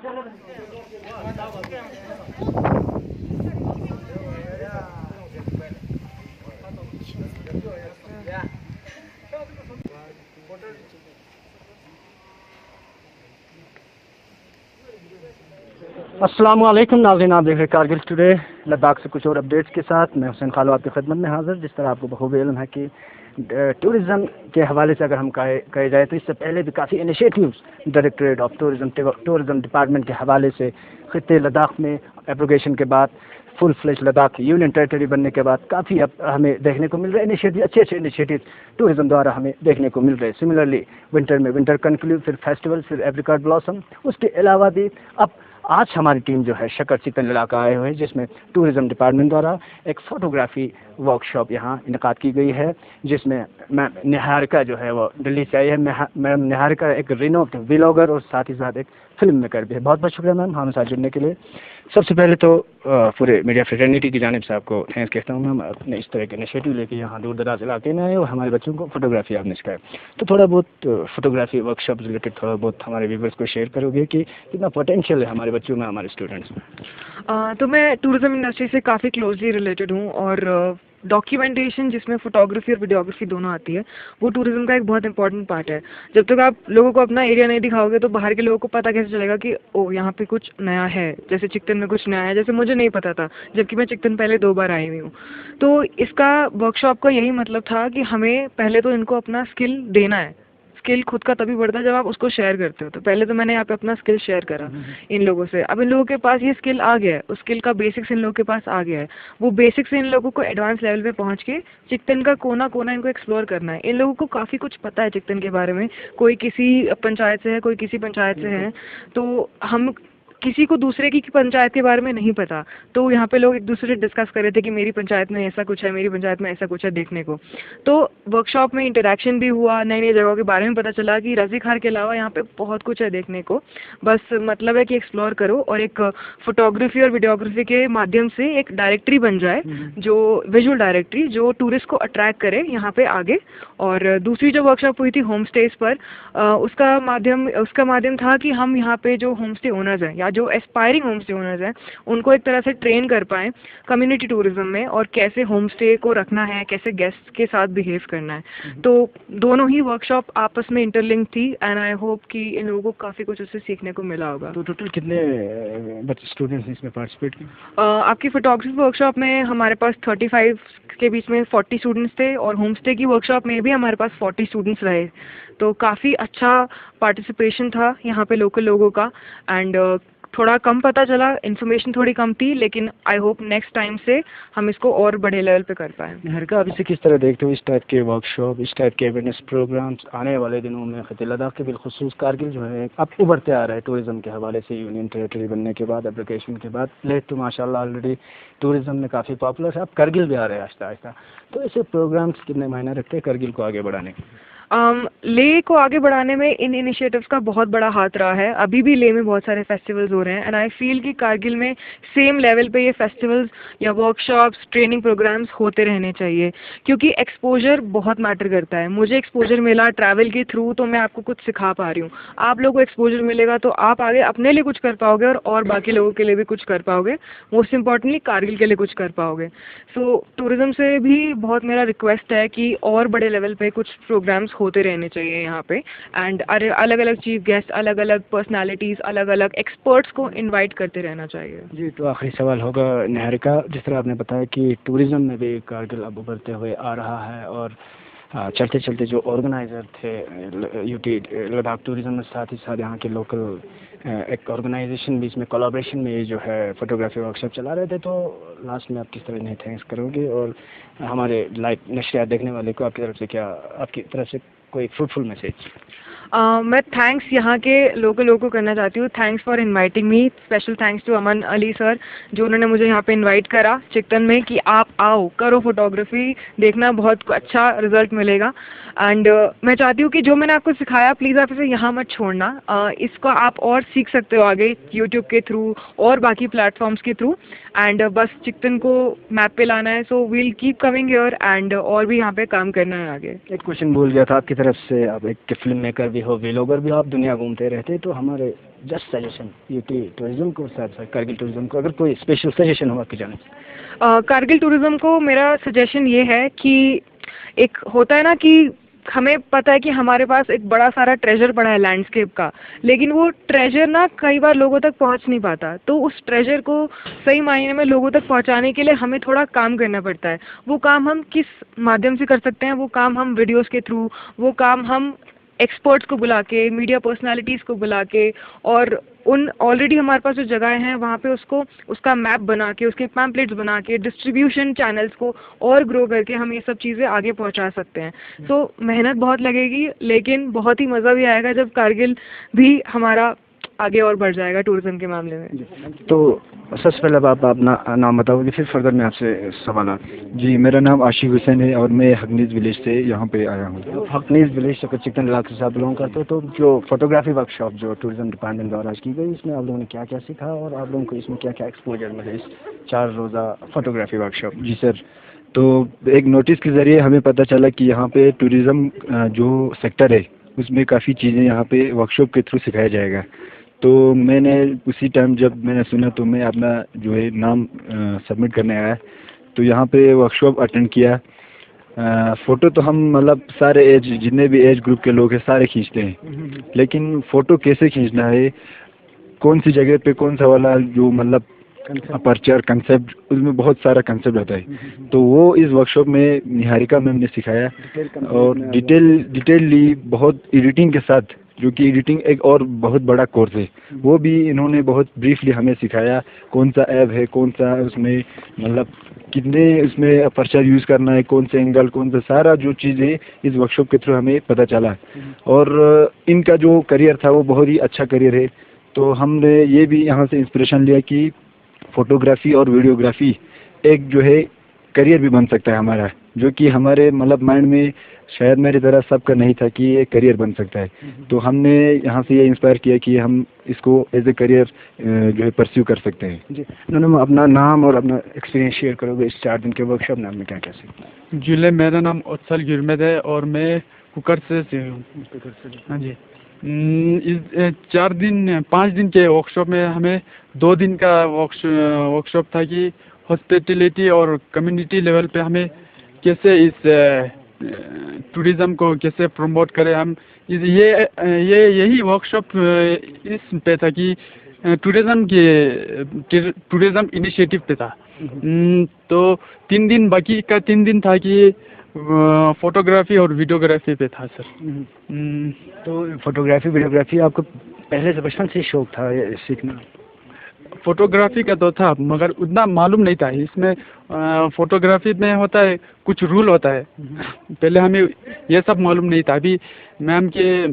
F: अस्सलाम वालेकुम नाज़रीन, आप देख रहे हैं कारगिल टुडे लद्दाख से कुछ और अपडेट्स के साथ। मैं हुसैन खालो आपकी खिदमत में हाजिर। जिस तरह आपको बखूबी इल्म है कि टूरिज़्म के हवाले से अगर हम कहे जाए तो इससे पहले भी काफ़ी initiatives directorate of tourism department के हवाले से खित्ते लद्दाख में एब्रोगेशन के बाद full flesh Ladakh union territory बनने के बाद काफ़ी अब हमें देखने को मिल रहे इनिशिएटिव, अच्छे अच्छे इनिशिएटिव टूरिज़्म द्वारा हमें देखने को मिल रहे हैं। सिमिलरली विंटर में विंटर कन्क्लूड, फिर फेस्टिवल, फिर एप्रिकॉट ब्लॉसम, उसके अलावा भी अब आज हमारी टीम जो है शक्कर चिकन इलाका आए हुए हैं, जिसमें टूरिज़्म डिपार्टमेंट द्वारा एक फ़ोटोग्राफ़ी वर्कशॉप यहाँ इनकाद की गई है, जिसमें मैम निहारिका जो है वो दिल्ली से आई है। मैम निहारिका एक रिनोव्ड व्लॉगर और साथ ही साथ एक फिल्म मेकर भी है। बहुत बहुत शुक्रिया मैम हमारे साथ जुड़ने के लिए। सबसे पहले तो पूरे मीडिया फ्रेटर्निटी की जानिब से आपको थैंक्स कहता हूँ मैम, अपने इस तरह के इनिशिएटिव लेके यहाँ दूर दराज इलाके में आए और हमारे बच्चों को फोटोग्राफी आपने सिखाया। तो थोड़ा बहुत फोटोग्राफी वर्कशॉप रिलेटेड थोड़ा बहुत हमारे व्यूवर्स को शेयर करोगे कि कितना पोटेंशियल है हमारे बच्चों में, हमारे स्टूडेंट्स में?
E: तो मैं टूरिज़्म इंडस्ट्री से काफ़ी क्लोजली रिलेटेड हूँ और डॉक्यूमेंटेशन जिसमें फोटोग्राफी और वीडियोग्राफी दोनों आती है वो टूरिज़्म का एक बहुत इंपॉर्टेंट पार्ट है। जब तक आप लोगों को अपना एरिया नहीं दिखाओगे तो बाहर के लोगों को पता कैसे चलेगा कि ओ यहाँ पे कुछ नया है। जैसे चिकटन में कुछ नया है, जैसे मुझे नहीं पता था जबकि मैं चिकटन पहले 2 बार आई हुई हूँ। तो इसका वर्कशॉप का यही मतलब था कि हमें पहले तो इनको अपना स्किल देना है। स्किल खुद का तभी बढ़ता है जब आप उसको शेयर करते हो। तो पहले तो मैंने यहाँ पे अपना स्किल शेयर करा इन लोगों से। अब इन लोगों के पास ये स्किल आ गया है, उस स्किल का बेसिक्स इन लोगों के पास आ गया है। वो बेसिक्स से इन लोगों को एडवांस लेवल पे पहुँच के चिकटन का कोना कोना इनको एक्सप्लोर करना है। इन लोगों को काफ़ी कुछ पता है चिकटन के बारे में, कोई किसी पंचायत से है, कोई किसी पंचायत से है, तो हम किसी को दूसरे की पंचायत के बारे में नहीं पता। तो यहाँ पे लोग एक दूसरे से डिस्कस कर रहे थे कि मेरी पंचायत में ऐसा कुछ है, मेरी पंचायत में ऐसा कुछ है देखने को। तो वर्कशॉप में इंटरेक्शन भी हुआ, नई नई जगहों के बारे में पता चला कि रज़ी खार के अलावा यहाँ पे बहुत कुछ है देखने को। बस मतलब है कि एक्सप्लोर करो और एक फोटोग्राफी और वीडियोग्राफी के माध्यम से एक डायरेक्टरी बन जाए, जो विजुअल डायरेक्टरी जो टूरिस्ट को अट्रैक्ट करे यहाँ पे आगे। और दूसरी जो वर्कशॉप हुई थी होम स्टेज पर, उसका माध्यम था कि हम यहाँ पे जो होम स्टे ओनर्स हैं या जो एस्पायरिंग होम स्टे ओनर्स हैं उनको एक तरह से ट्रेन कर पाएँ कम्युनिटी टूरिज्म में और कैसे होम स्टे को रखना है, कैसे गेस्ट के साथ बिहेव करना है। तो दोनों ही वर्कशॉप आपस में इंटरलिंक थी एंड आई होप कि इन लोगों को काफ़ी कुछ उससे सीखने को मिला होगा।
F: तो टोटल कितने बच्चे स्टूडेंट्स इसमें पार्टिसिपेट किए?
E: आपकी फोटोग्राफी वर्कशॉप में हमारे पास 35 के बीच में 40 स्टूडेंट्स थे और होम स्टे की वर्कशॉप में भी हमारे पास 40 स्टूडेंट्स रहे। तो काफ़ी अच्छा पार्टिसिपेशन था यहाँ पे लोकल लोगों का एंड थोड़ा कम पता चला, इन्फॉर्मेशन थोड़ी कम थी, लेकिन आई होप नेक्स्ट टाइम से हम इसको और बड़े लेवल पे कर पाएँ।
F: निहारिका, आप इसे किस तरह देखते हो, इस टाइप के वर्कशॉप, इस टाइप के अवेयरनेस प्रोग्राम्स आने वाले दिनों में खित्ते लद्दाख के बिलखुसूस कारगिल जो है अब उभरते आ रहा है टूरिज़्म के हवाले से, यूनियन टेरिटरी बनने के बाद, एप्लीकेशन के बाद। लेह तो माशाल्लाह ऑलरेडी टूरिज़्म में काफ़ी पॉपुलर है, अब करगिल भी आ रहे हैं आहिस्ता आहिस्ता। तो ऐसे प्रोग्राम्स कितने मायने रखते हैं करगिल को आगे बढ़ाने के?
E: लेह को आगे बढ़ाने में इन इनिशिएटिव्स का बहुत बड़ा हाथ रहा है। अभी भी लेह में बहुत सारे फेस्टिवल्स हो रहे हैं एंड आई फील कि कारगिल में सेम लेवल पे ये फेस्टिवल्स या वर्कशॉप्स, ट्रेनिंग प्रोग्राम्स होते रहने चाहिए, क्योंकि एक्सपोजर बहुत मैटर करता है। मुझे एक्सपोजर मिला ट्रैवल के थ्रू, तो मैं आपको कुछ सिखा पा रही हूँ। आप लोगों को एक्सपोजर मिलेगा तो आप आगे अपने लिए कुछ कर पाओगे और बाकी लोगों के लिए भी कुछ कर पाओगे, मोस्ट इम्पॉर्टेंटली कारगिल के लिए कुछ कर पाओगे। सो टूरिज़्म से भी बहुत मेरा रिक्वेस्ट है कि और बड़े लेवल पे कुछ प्रोग्राम्स होते रहने चाहिए यहाँ पे एंड अलग अलग चीफ गेस्ट, अलग अलग पर्सनालिटीज़, अलग अलग एक्सपर्ट्स को इनवाइट करते रहना चाहिए।
F: जी, तो आखिरी सवाल होगा निहारिका, जिस तरह आपने बताया कि टूरिज़्म में भी कारगिल अब उभरते हुए आ रहा है और चलते चलते जो ऑर्गेनाइज़र थे यूटी लद्दाख टूरिज़्म में, साथ ही साथ यहाँ के लोकल एक ऑर्गेनाइजेशन बीच में कोलैबोरेशन में ये जो है फोटोग्राफी वर्कशॉप चला रहे थे, तो लास्ट में आप किस तरह इन्हें थैंक्स करोगे और हमारे लाइव नशरियात देखने वाले को आपकी तरफ से क्या, आपकी तरफ से कोई फ्रूटफुल मैसेज?
E: मैं थैंक्स यहाँ के लोगों को करना चाहती हूँ। Thanks for inviting me, special thanks to Aman Ali sir जो उन्होंने मुझे यहाँ पे इनवाइट करा चिकटन में कि आप आओ, करो फोटोग्राफी, देखना बहुत अच्छा रिजल्ट मिलेगा। एंड मैं चाहती हूँ कि जो मैंने आपको सिखाया प्लीज़ आप इसे यहाँ मत छोड़ना, इसको आप और सीख सकते हो आगे यूट्यूब के थ्रू और बाकी प्लेटफॉर्म्स के थ्रू। एंड बस चिकटन को मैप पे लाना है, so we'll keep coming here and और भी यहाँ पे काम करना है आगे।
F: एक क्वेश्चन भूल गया था आपकी तरफ से, आप एक फिल्म मेकर भी हो, व्लॉगर भी, आप दुनिया घूमते रहते, तो हमारे जस्ट सजेशन ये टूरिज्म को साथ साथ कारगिल टूरिज्म को अगर कोई स्पेशल सजेशन हो आपकी जाने।
E: कारगिल टूरिज्म को मेरा सजेशन ये है कि एक होता है ना कि हमें पता है कि हमारे पास एक बड़ा सारा ट्रेजर पड़ा है लैंडस्केप का, लेकिन वो ट्रेजर ना कई बार लोगों तक पहुंच नहीं पाता। तो उस ट्रेजर को सही मायने में लोगों तक पहुंचाने के लिए हमें थोड़ा काम करना पड़ता है। वो काम हम किस माध्यम से कर सकते हैं? वो काम हम वीडियोस के थ्रू, वो काम हम एक्सपर्ट्स को बुला के, मीडिया पर्सनालिटीज़ को बुला के, और उन ऑलरेडी हमारे पास जो जगहें हैं वहाँ पे उसका मैप बना के, उसके पैम्पलेट्स बना के, डिस्ट्रीब्यूशन चैनल्स को और ग्रो करके हम ये सब चीज़ें आगे पहुँचा सकते हैं। तो मेहनत बहुत लगेगी, लेकिन बहुत ही मज़ा भी आएगा जब कारगिल भी हमारा आगे और बढ़ जाएगा टूरिज्म के मामले में।
F: तो सबसे पहले आप अपना नाम बताओगे, फिर फर्दर मैं आपसे सवाल।
G: जी, मेरा नाम आशिक हुसैन है और मैं हकनीज़ विलेज से यहाँ पे आया हूँ।
F: हकनीज़ विलेज शकर चिकन इलाके से आप बिलोंग करते हो, तो जो फोटोग्राफी वर्कशॉप जो टूरिज्म डिपार्टमेंट द्वारा की गई, इसमें आप लोगों ने क्या क्या सीखा और आप लोगों को इसमें क्या क्या एक्सपोजर मिले इस 4 रोज़ा फोटोग्राफी वर्कशॉप?
G: जी सर, तो एक नोटिस के ज़रिए हमें पता चला कि यहाँ पे टूरिज़म जो सेक्टर है उसमें काफ़ी चीज़ें यहाँ पे वर्कशॉप के थ्रू सिखाया जाएगा। तो मैंने उसी टाइम जब मैंने सुना तो मैं अपना जो है नाम सबमिट करने आया। तो यहाँ पे वर्कशॉप अटेंड किया। फ़ोटो तो हम मतलब सारे एज, जितने भी एज ग्रुप के लोग हैं सारे खींचते हैं, लेकिन फ़ोटो कैसे खींचना है, कौन सी जगह पे कौन सा वाला जो मतलब अपर्चर कंसेप्ट, उसमें बहुत सारा कंसेप्ट होता है। तो वो इस वर्कशॉप में निहारिका मैम ने सिखाया और डिटेलली बहुत एडिटिंग के साथ, जो कि एडिटिंग एक और बहुत बड़ा कोर्स है, वो भी इन्होंने बहुत ब्रीफली हमें सिखाया। कौन सा ऐप है, कौन सा उसमें मतलब कितने उसमें अपर्चर यूज़ करना है, कौन से एंगल, कौन सा सारा जो चीज़ें इस वर्कशॉप के थ्रू हमें पता चला। और इनका जो करियर था वो बहुत ही अच्छा करियर है। तो हमने ये भी यहाँ से इंस्पिरेशन लिया कि फ़ोटोग्राफी और वीडियोग्राफी एक जो है करियर भी बन सकता है हमारा, जो कि हमारे मतलब माइंड में शायद मेरी तरह सबका नहीं था कि ये करियर बन सकता है। तो हमने यहाँ से ये इंस्पायर किया कि हम इसको एज ए करियर जो है परस्यू कर सकते हैं।
F: जी, उन्होंने अपना नाम और अपना एक्सपीरियंस शेयर करोगे इस 4 दिन के वर्कशॉप में क्या क्या सीखा?
H: जी, मेरा नाम उत्सल गिरमेद है और मैं कुकर से हूँ। हाँ जी, इस 5 दिन के वर्कशॉप में हमें 2 दिन का वर्कशॉप था कि हॉस्पिटैलिटी और कम्युनिटी लेवल पे हमें कैसे इस टूरिज़्म को कैसे प्रमोट करें। हम यही वर्कशॉप इस पे था कि टूरिज़्म इनिशिएटिव पे था। तो 3 दिन, बाकी का 3 दिन था कि फोटोग्राफी और वीडियोग्राफी पे था सर।
F: तो फोटोग्राफी वीडियोग्राफी आपको पहले से बचपन से शौक था ये सीखना?
H: फोटोग्राफी का तो था, मगर उतना मालूम नहीं था। इसमें फोटोग्राफी में होता है कुछ रूल होता है, पहले हमें ये सब मालूम नहीं था। अभी मैम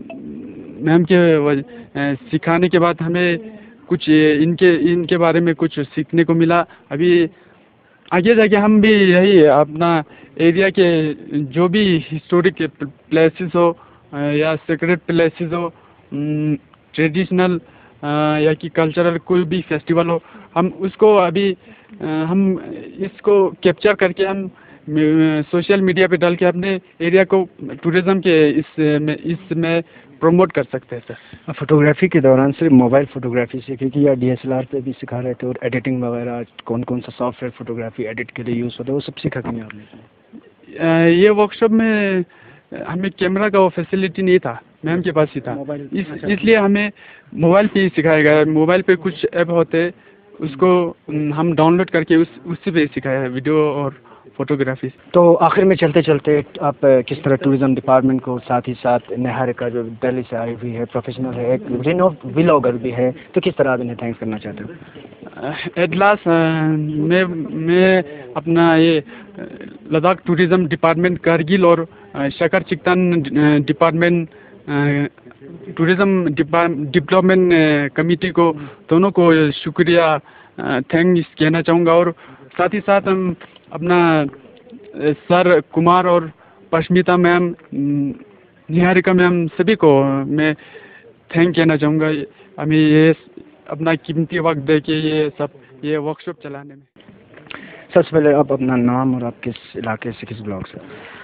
H: के सिखाने के बाद हमें कुछ इनके बारे में कुछ सीखने को मिला। अभी आगे जाके हम भी यही अपना एरिया के जो भी हिस्टोरिक प्लेसेस हो या सेक्रेट प्लेसेस हो, ट्रेडिशनल या कि कल्चरल कोई भी फेस्टिवल हो, हम उसको अभी हम इसको कैप्चर करके हम सोशल मीडिया पे डाल के अपने एरिया को टूरिज़्म के इसमें प्रमोट कर सकते हैं सर।
F: फोटोग्राफी के दौरान सिर्फ मोबाइल फोटोग्राफी सीखी कि या DSLR पे भी सिखा रहे थे, और एडिटिंग वगैरह कौन कौन सा सॉफ्टवेयर फोटोग्राफी एडिट के लिए यूज़ होता है वो सब सीखा कि नहीं आपने?
H: ये वर्कशॉप में हमें कैमरा का वो फैसिलिटी नहीं था, मैम के पास ही था, इसलिए हमें मोबाइल पे ही सिखाया गया। मोबाइल पे कुछ ऐप होते उसको हम डाउनलोड करके उससे पे सिखाया है वीडियो और फोटोग्राफी।
F: तो आखिर में चलते चलते आप किस तरह टूरिज्म डिपार्टमेंट को, साथ ही साथ निहारिका जो दिल्ली से आई हुई है, प्रोफेशनल है, एक रिनोव व्लॉगर भी है, तो किस तरह आप इन्हें थैंक्स करना चाहते हो?
H: एट लास्ट मैं अपना ये लद्दाख टूरिज्म डिपार्टमेंट कारगिल और Shakar Chiktan department tourism development committee को दोनों को शुक्रिया थैंक्स कहना चाहूँगा। और साथ ही साथ हम अपना सर कुमार और पश्मिता मैम, निहारिका मैम, सभी को मैं थैंक कहना चाहूँगा हमें ये अपना कीमती वक्त दे के ये वर्कशॉप चलाने में।
F: सबसे पहले आप अपना नाम और आप किस इलाके से, किस ब्लॉक से?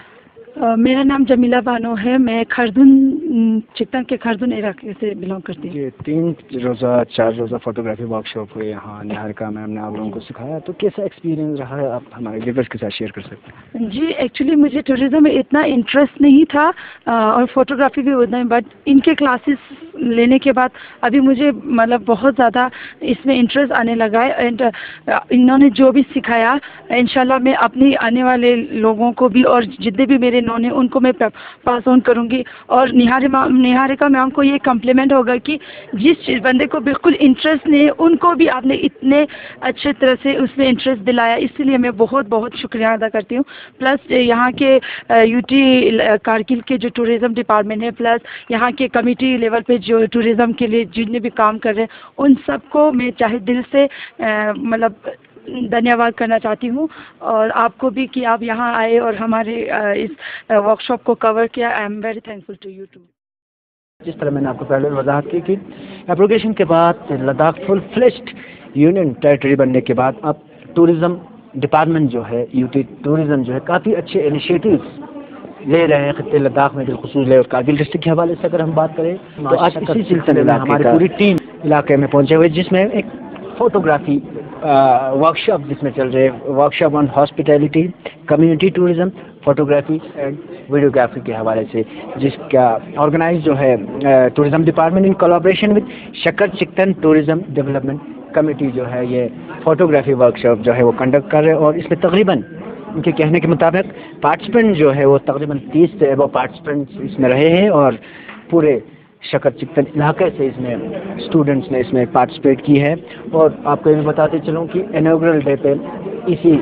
D: मेरा नाम जमीला बानो है। मैं खरदुन चिकटन के खरदुन इलाके से बिलोंग करती हूँ।
F: ये 3 रोज़ा 4 रोज़ा फोटोग्राफी वर्कशॉप हुए यहाँ निहारिका मैम ने आप लोगों को सिखाया, तो कैसा एक्सपीरियंस रहा है, आप हमारे व्यूअर्स के साथ शेयर कर सकते हैं?
D: जी एक्चुअली मुझे टूरिज्म में इतना इंटरेस्ट नहीं था और फोटोग्राफी भी उतना ही, बट इनके क्लासेस लेने के बाद अभी मुझे मतलब बहुत ज़्यादा इसमें इंटरेस्ट आने लगा है। एंड इन्होंने जो भी सिखाया इंशाल्लाह मैं अपनी आने वाले लोगों को भी और जितने भी मेरे नॉन हैं उनको मैं पास ऑन करूँगी। और निहारिका मैम को ये कम्प्लीमेंट होगा कि जिस बंदे को बिल्कुल इंटरेस्ट नहीं है उनको भी आपने इतने अच्छे तरह से उसमें इंटरेस्ट दिलाया, इसलिए मैं बहुत बहुत शुक्रिया अदा करती हूँ। प्लस यहाँ के यूटी कारगिल के जो टूरिज़्म डिपार्टमेंट है, प्लस यहाँ के कमेटी लेवल पे जो टूरिज़्म के लिए जितने भी काम कर रहे हैं उन सबको मैं चाहे दिल से मतलब धन्यवाद करना चाहती हूँ। और आपको भी कि आप यहाँ आए और हमारे इस वर्कशॉप को कवर किया। I am very thankful to you too.
F: जिस तरह मैंने आपको पहले वजाहत की कि एप्लीकेशन के बाद Ladakh full fleshed union territory बनने के बाद अब टूरिज़्म डिपार्टमेंट जो है, यूटी टूरिज़्म जो है, काफ़ी अच्छे इनिशिएटिव्स ले रहे हैं खित्ते लद्दाख में, बिलखुसूस लेह और कारगिल डिस्ट्रिक्ट के हवाले से अगर हम बात करें तो आज इसी सिलसिले में हमारी पूरी टीम इलाके में पहुंचे हुए, जिसमें एक फोटोग्राफी वर्कशॉप जिसमें चल रहे workshop on hospitality, community tourism, photography and videography के हवाले से, जिसका ऑर्गेनाइज जो है tourism department in collaboration with Shakar Chiktan tourism development committee जो है ये फोटोग्राफी वर्कशॉप जो है वो कंडक्ट कर रहे हैं। और इसमें तकरीबन उनके कहने के मुताबिक पार्टिसिपेंट जो है वो तकरीबन 30 से एबव पार्टिसिपेंट्स इसमें रहे हैं और पूरे शक्कर चिकटन इलाके से इसमें स्टूडेंट्स ने इसमें पार्टिसिपेट की है। और आपको ये बताते चलूँ कि इनॉग्रल डे पे इसी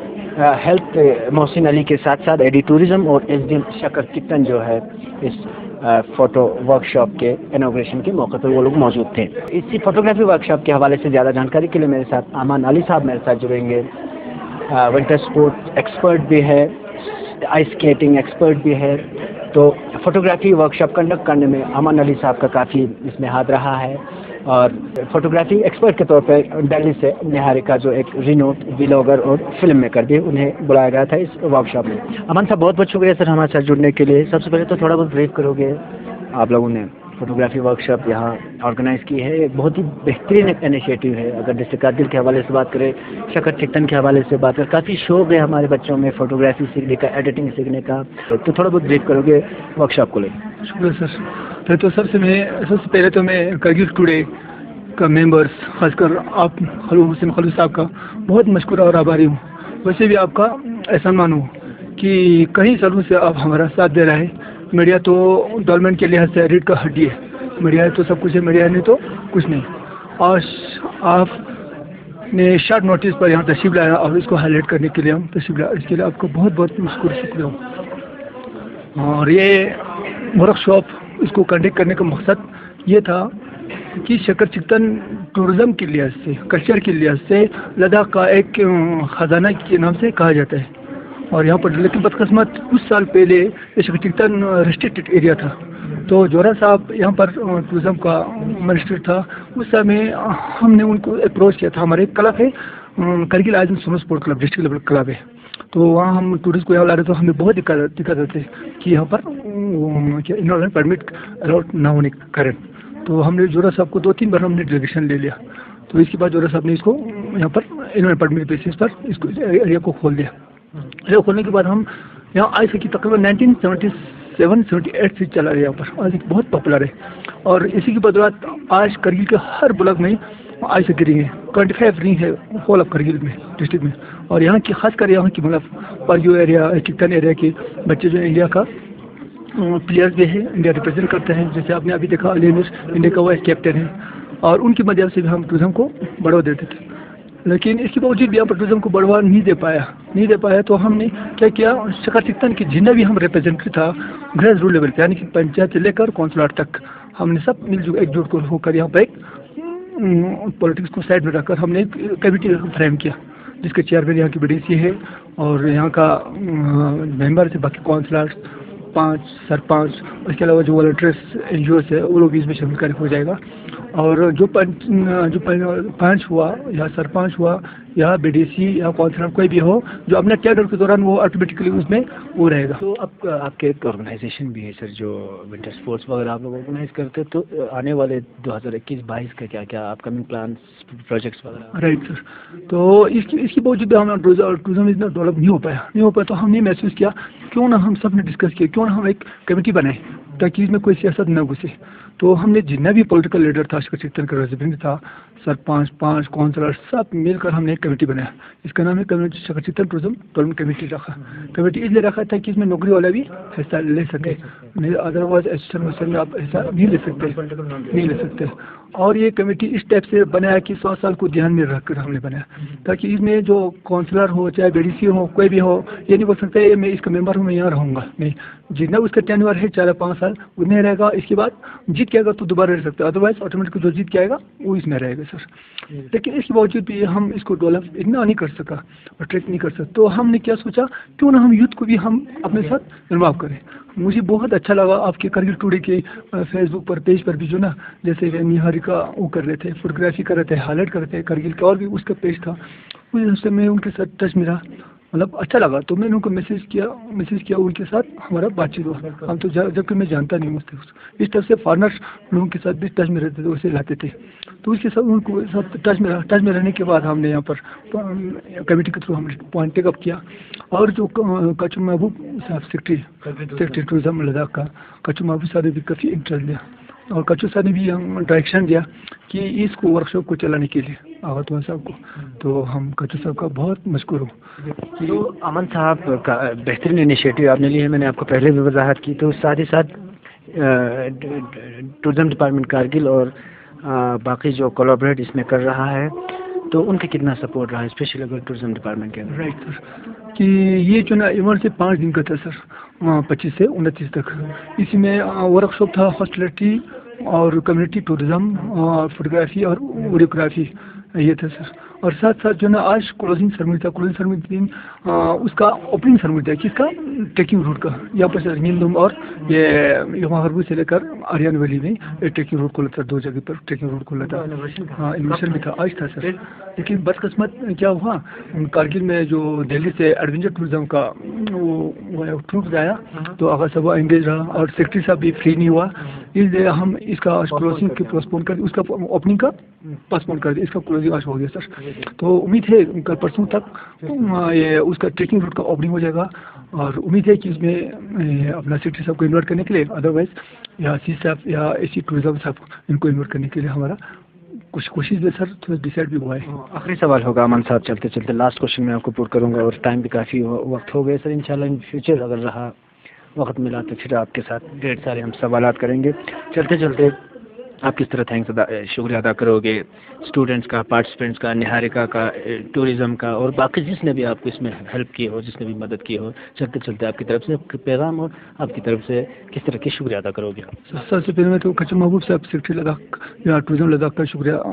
F: हेल्थ मोहसिन अली के साथ साथ एडी टूरिज़्म और एसडीएम शक्कर चिकटन जो है इस फ़ोटो वर्कशॉप के इनॉग्रेशन के मौके पर वो लोग मौजूद थे। इसी फोटोग्राफी वर्कशॉप के हवाले से ज़्यादा जानकारी के लिए मेरे साथ अमान अली साहब मेरे साथ जुड़ेंगे। विंटर स्पोर्ट एक्सपर्ट भी है, आइस स्केटिंग एक्सपर्ट भी है। तो फोटोग्राफी वर्कशॉप कंडक्ट करने में अमान अली साहब का काफ़ी इसमें हाथ रहा है और फोटोग्राफी एक्सपर्ट के तौर पर दिल्ली से निहारिका जो एक रिनोट व्लॉगर और फिल्म मेकर भी, उन्हें बुलाया गया था इस वर्कशॉप में। अमन साहब बहुत बहुत शुक्रिया सर हमारे साथ जुड़ने के लिए। सबसे पहले तो थोड़ा बहुत ब्रीफ करोगे, आप लोगों ने फोटोग्राफी वर्कशॉप यहाँ ऑर्गेनाइज़ की है, एक बहुत ही बेहतरीन एक इनिशिएटिव है। अगर डिस्ट्रिक्ट कारगिल के हवाले से बात करें, शक्कर चिकटन के हवाले से बात करें, काफ़ी शौक है हमारे बच्चों में फोटोग्राफी सीखने का, एडिटिंग सीखने का, तो थोड़ा बहुत ब्रीफ करोगे वर्कशॉप को लेकर?
B: शुक्रिया सर। तो सबसे पहले तो मैं कारगिल टुडे का मेंबर्स, खासकर आप हुसैन खलूस साहब का बहुत मशकूर और आभारी हूँ। वैसे भी आपका एहसान मानूँ कि कई सालों से आप हमारा साथ दे रहे हैं। मीडिया तो डेवलपमेंट के लिहाज से रीढ़ का हड्डी है, मीडिया है तो सब कुछ है, मीडिया नहीं तो कुछ नहीं। और आपने शॉर्ट नोटिस पर यहाँ तशरीफ लाया और इसको हाईलाइट करने के लिए हम तशरीफ लाया, इसके लिए आपको बहुत बहुत शुक्रिया। और ये वर्कशॉप इसको कंडक्ट करने का मकसद ये था कि शक्कर चिकटन टूरिज़्म के लिहाज से, कल्चर के लिहाज से लद्दाख का एक ख़जाना के नाम से कहा जाता है। और यहाँ पर लेकिन बदकिस्मत कुछ साल पहले ये शक्कर चिकटन रेस्ट्रिक्टेड एरिया था, तो जोरा साहब यहाँ पर टूरिज़्म का मिनिस्टर था। उस समय हमने उनको अप्रोच किया था। हमारे एक क्लब है कारगिल आज़म snow sport club, district level club है, तो वहाँ हम टूरिस्ट को यहाँ ला रहे तो हमें बहुत दिक्कत होती है कि यहाँ पर इन्वायरमेंट परमिट अलाउड ना होने के कारण। तो हमने जोरा साहब को 2-3 बार हमने डेलीगेशन ले लिया, तो इसके बाद जोरा साहब ने इसको यहाँ पर इन्वायरमेंट परमिट बेसिस पर इसको एरिया को खोल दिया। एरिया खोलने के बाद हम यहाँ आइस हॉकी तकरीबन 1977-78 से चला रहा है। यहाँ पर आज बहुत पॉपुलर है और इसी की बदौलत आज कारगिल के हर ब्लॉक में आइस हॉकी रिंग है, 25 रिंग है होल ऑफ कारगिल में, डिस्ट्रिक्ट में। और यहाँ की खासकर यहाँ की मतलब परयू एरिया, चिकटन एरिया के बच्चे जो इंडिया का प्लेयर्स भी है, इंडिया रिप्रेजेंट करते हैं। जैसे आपने अभी देखा अलीमिर इंडिया का वाइस कैप्टन है और उनकी माध्यम से भी हम टूरिज़्म को बढ़ावा देते थे। लेकिन इसके बावजूद भी यहाँ पर टूरिज़्म को बढ़ावा नहीं दे पाया तो हमने क्या किया, शक्कर चिकटन की जितना भी हम रिप्रेजेंटेटिव था ग्रास रूट लेवल पे, यानी कि पंचायत से लेकर कौंसलर तक, हमने सब मिलजुल एकजुट होकर यहाँ पर एक पॉलिटिक्स को साइड में रखकर हमने एक कमेटी फ्रेम किया, जिसके चेयरमैन यहाँ की बीडीसी है और यहाँ का मेंबर से बाकी काउंसलर्स
I: 5 सरपंच, उसके अलावा जो वॉलंटियर्स NGOs है वो लोग भी इसमें शामिल हो जाएगा। और जो पंच हुआ या सरपंच हुआ या BDC या काउंसलर कोई भी हो जो अपने टेंडर के दौरान वो ऑटोमेटिकली उसमें वो रहेगा।
F: तो अब आपके एक ऑर्गेनाइजेशन भी है सर जो विंटर स्पोर्ट्स वगैरह आप लोग ऑर्गेनाइज करते हैं, तो आने वाले 2021-22 का क्या क्या अपकमिंग प्लान प्रोजेक्ट्स वगैरह?
I: राइट सर, तो इसकी बावजूद हम टूरिज्म इतना डेवलप नहीं हो पाया, तो हमने महसूस किया क्यों ना हम सब ने डिस्कस किया क्यों ना हम एक कमेटी बनाए ताकि इसमें कोई सियासत न घुसे। तो हमने जितना भी पॉलिटिकल लीडर था, शकर चिक्तन का रेजिडेंट था, सरपंच, 5 काउंसलर, सब मिलकर हमने एक कमेटी बनाया। इसका नाम है community Shakar Chiktan tourism development committee रखा। कमेटी इसलिए रखा था कि इसमें नौकरी वाला भी हिस्सा ले सके, नहीं अदरवाइज एसोसिएशन में आप हिस्सा नहीं ले सकते। और ये कमेटी इस टाइप से बनाया कि 100 साल को ध्यान में रखकर हमने बनाया ताकि इसमें जो काउंसलर हो चाहे BDC हो कोई भी हो ये नहीं बोल सकता है मैं इसका मेंबर हूँ मैं यहाँ रहूँगा, नहीं, जितना उसका टेन्योर है 4-5 साल उतने रहेगा। इसके बाद जीत के आएगा तो दोबारा रह सकता है, अदरवाइज ऑटोमेटिक जो जीत के आएगा वो इसमें रहेगा सर। लेकिन इसके बावजूद भी हम इसको डेवलप इतना नहीं कर सका और ट्रैक नहीं कर सकते, तो हमने क्या सोचा क्यों ना हम यूथ को भी हम अपने साथ इन्वॉल्व करें। मुझे बहुत अच्छा लगा आपके करगिल टुडे के फेसबुक पर पेज पर भी जो ना जैसे निहारिका वो कर रहे थे, फोटोग्राफी कर रहे थे, हाईलाइट कर रहे थे करगिल का, और भी उसका पेज था, उस हिसाब से मैं उनके साथ टच मिला, मतलब अच्छा लगा। तो मैंने उनको मैसेज किया उनके साथ हमारा बातचीत हुआ। हम तो जबकि मैं जानता नहीं हूँ इस तरह से फॉरनर्स लोगों के साथ भी टच में रहते थे, उसे लाते थे, तो उसके साथ उनको साथ टच में रहने के बाद हमने यहाँ पर कमेटी के थ्रू हमने पॉइंट टेकअप किया। और जो कचू महबूब साहब सेक्रेटरी टूरिज्म लद्दाख का कचू महबूब साहब ने भी काफ़ी इंटरेस्ट लिया और कचू साहब ने भी डायरेक्शन दिया कि इसको वर्कशॉप को चलाने के लिए आगत साहब को, तो हम कचू साहब का बहुत मशकूर हूँ।
F: तो अमन साहब का बेहतरीन इनिशिएटिव आपने लिया है, मैंने आपको पहले भी वजाहत की, तो साथ ही साथ टूरिज्म डिपार्टमेंट कारगिल और बाकी जो कोलैबोरेट इसमें कर रहा है तो उनका कितना सपोर्ट रहा है, स्पेशली अगर टूरिज्म डिपार्टमेंट के अंदर?
I: राइट सर, कि ये जो ना इवेंट से 5 दिन का था सर, 25 से 29 तक। इसमें वर्कशॉप था हॉस्पिटलिटी और कम्युनिटी टूरिज्म और फोटोग्राफी और वीडियोग्राफी, ये था सर। और साथ साथ जो ना आज क्लोजिंग सेरेमनी था, क्लोजिंग सेरेमनी दिन उसका ओपनिंग सेरेमनी था किसका, ट्रेकिंग रूट का, यहाँ पर सर नींदुम और ये हरबू से लेकर आर्यन वैली में ट्रेकिंग रूट खोला था, 2 जगह पर ट्रेकिंग रूट खोला था। हाँ, इनोवेशन भी था, आज था सर। लेकिन बदकिस्मत क्या हुआ, कारगिल में जो दिल्ली से एडवेंचर टूरिज्म का वो ट्रूप आया तो अगर सब एंगेज रहा और सेक्रेटरी साहब भी फ्री नहीं हुआ, इसलिए हम इसका क्लोजिंग की पोस्टपोन कर, उसका ओपनिंग का पोस्टपोन कर दिया, इसका क्लोजिंग आज हो गया सर। तो उम्मीद है कल परसों तक ये उसका ट्रेकिंग रूट का ओपनिंग हो जाएगा और उम्मीद है कि उसमें अपना सेक्रेटरी साहब को इन्वाइट करने के लिए, अदरवाइज या सी साहब या AC टूरिज्म साहब इनको इन्वाइट करने के लिए हमारा कुछ कोशिश भी सर थोड़ा डिसाइड भी हुआ है।
F: आखिरी सवाल होगा अमन साहब, चलते चलते लास्ट क्वेश्चन मैं आपको पुट करूँगा और टाइम भी काफ़ी वक्त हो गया सर। इंशाल्लाह इन फ्यूचर अगर रहा वक्त मिला तो फिर आपके साथ ढेर सारे हम सवालात करेंगे। चलते चलते आप किस तरह शुक्रिया अदा करोगे स्टूडेंट्स का, पार्टिसिपेंट्स का, निहारिका का, टूरिज़्म का और बाकी जिसने भी आपको इसमें हेल्प की हो, जिसने भी मदद की हो, चलते चलते आपकी तरफ से पैगाम और आपकी तरफ से किस तरह की शुक्रिया अदा करोगे?
I: सबसे पहले मैं तो कचू महबूब साहब सेक्रेटरी लद्दाख या टूरिज्म लद्दाख का शुक्रिया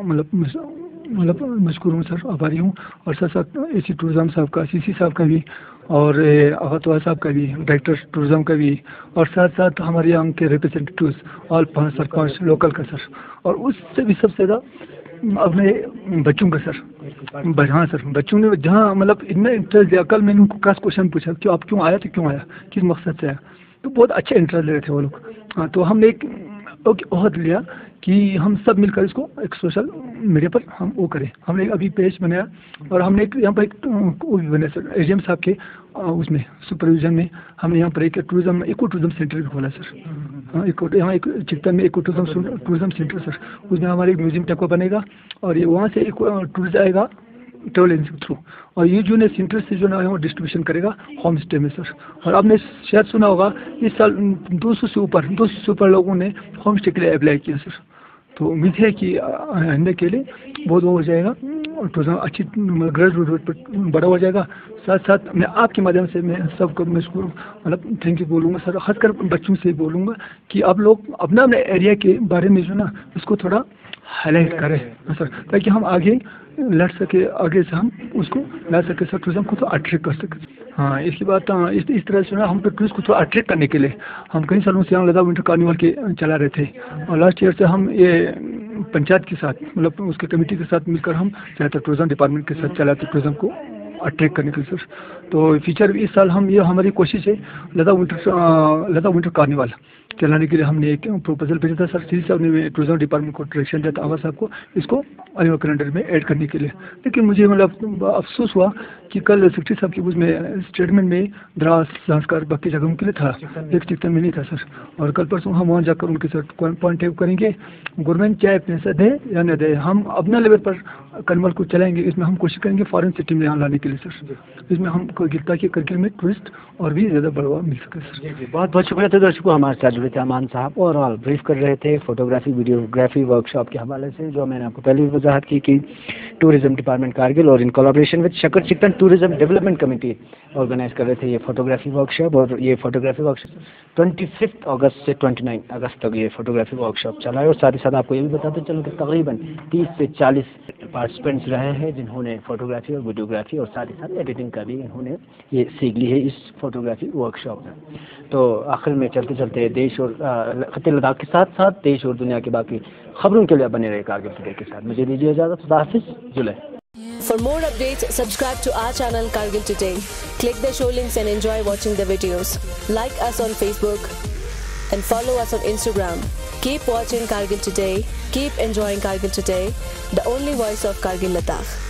I: मतलब मशकूर हूँ सर, आभारी हूँ। और साथ साथ AC टूरिज्म साहब का, CC साहब का भी और अगतवा साहब का भी, डायरेक्टर टूरिज्म का भी, और साथ साथ हमारे यहाँ के रिप्रेजेंटेटिव्स ऑल 5 सरपंच लोकल का सर, और उससे भी सबसे ज़्यादा अपने बच्चों का सर। हाँ सर, बच्चों ने जहाँ मतलब इतना इंटरेस्ट दिया, कल मैंने उनको खास क्वेश्चन पूछा कि आप क्यों आया, तो क्यों आया, किस मकसद से आया, तो बहुत अच्छा इंटरेस्ट ले रहे थे वो लोग। हाँ, तो हमने एक बहुत लिया कि हम सब मिलकर इसको एक सोशल मीडिया पर हम वो करें। हमने अभी पेज बनाया और हमने एक यहाँ पर एक वो भी बनाया सर, AGM साहब के उसमें सुपरविजन में हमने यहाँ पर एक इको टूरिज्म सेंटर भी खोला सर। हाँ, यहाँ एक चिक्तन में इको टूरिज्म सेंटर सर, उसमें हमारे एक म्यूजियम टाइप का बनेगा और ये वहाँ से एक टूरिस्ट आएगा ट्रेवल एजेंसी के थ्रू, और ये जो है सेंटर से जो है डिस्ट्रीब्यूशन करेगा होम स्टे में सर। और आपने शायद सुना होगा इस साल 200 से ऊपर लोगों ने होम स्टे के लिए अप्लाई किया सर। तो उम्मीद है कि आने के लिए बहुत वो हो जाएगा टूरिज्म अच्छी ग्रेड रूट पर बड़ा हो जाएगा। साथ साथ मैं आपके माध्यम से मैं सबको मैं इसको मतलब थैंक यू बोलूँगा सर, खासकर बच्चों से बोलूँगा कि आप लोग अपना अपने एरिया के बारे में जो ना इसको थोड़ा हाईलाइट करें सर, ताकि हम आगे लड़ सके, आगे से हम उसको ला सके सर, टूरिज्म को तो अट्रैक्ट कर सके। हाँ, इसकी बात इस तरह से ना हम तो टूरिस्ट को थोड़ा अट्रैक्ट करने के लिए हम कई सालों से यहाँ लद्दाख विंटर कार्निवल के चला रहे थे, और लास्ट ईयर से हम ये पंचायत के साथ मतलब उसके कमेटी के साथ मिलकर हम चाहते टूरिज्म डिपार्टमेंट के साथ चलाते टूरिज्म को अट्रैक्ट करने के लिए सर। तो फ्यूचर इस साल हम ये हमारी कोशिश है लद्दाख विंटर कार्निवल चलाने के लिए हमने एक प्रपोजल भेजा था सर, सी साहब ने टूरिज्म डिपार्टमेंट को डायरेक्शन दिया था आवाज साहब को इसको एनुअल कैलेंडर में ऐड करने के लिए। लेकिन मुझे मतलब अफसोस हुआ कि कल सेक्रेटरी साहब की उसमें स्टेटमेंट में द्रास संस्कार बाकी जगहों के लिए था, एक चिकन में नहीं था सर। और कल परसों हम वहाँ जाकर उनके साथ पॉइंट आउट करेंगे, गवर्नमेंट चाहे पैसा दे या न दे, हम अपना लेवल पर कार्निवल को चलाएंगे। इसमें हम कोशिश करेंगे फॉरेन सिटी में यहाँ लाने के लिए सर, इसमें हम कोई गिरता कि करगिल में टूरिस्ट और भी ज़्यादा बढ़ावा मिल सके सर।
F: बहुत बहुत शुक्रिया। तो दर्शकों, हमारे साथ जुड़े थे अमान साहब और ब्रीफ कर रहे थे फोटोग्राफी वीडियोग्राफी वर्कशॉप के हवाले से, जो मैंने आपको पहले भी वजाहत की कि टूरिज्म डिपार्टमेंट कारगिल और in collaboration with Shakar Chiktan tourism development committee organize कर रहे थे ये फोटोग्राफी वर्कशॉप। और ये फोटोग्राफी वर्कशॉप 25 अगस्त से 29 अगस्त तक ये फोटोग्राफी वर्कशॉप चला है। और साथ ही साथ आपको ये भी बताते चलूँ कि तकरीबन 30 से 40 पार्टिसिपेंट्स रहे हैं जिन्होंने फोटोग्राफी और वीडियोग्राफी और साथ ही साथ एडिटिंग का भी इन्होंने ये सीख ली है इस फोटोग्राफी वर्कशॉप में। तो आखिर में चलते चलते देश और खत्ते लद्दाख के साथ साथ देश और दुनिया की बाकी खबरों के लिए बने रहे कारगिल टुडे के साथ। मुझे दीजिए इजाज़त, खुदा हाफिज़, जुलै।
J: For more updates, subscribe to our channel Kargil Today. Click the show links and enjoy watching the videos. Like us on Facebook and follow us on Instagram. Keep watching Kargil Today. Keep enjoying Kargil Today, the only voice of Kargil Ladakh.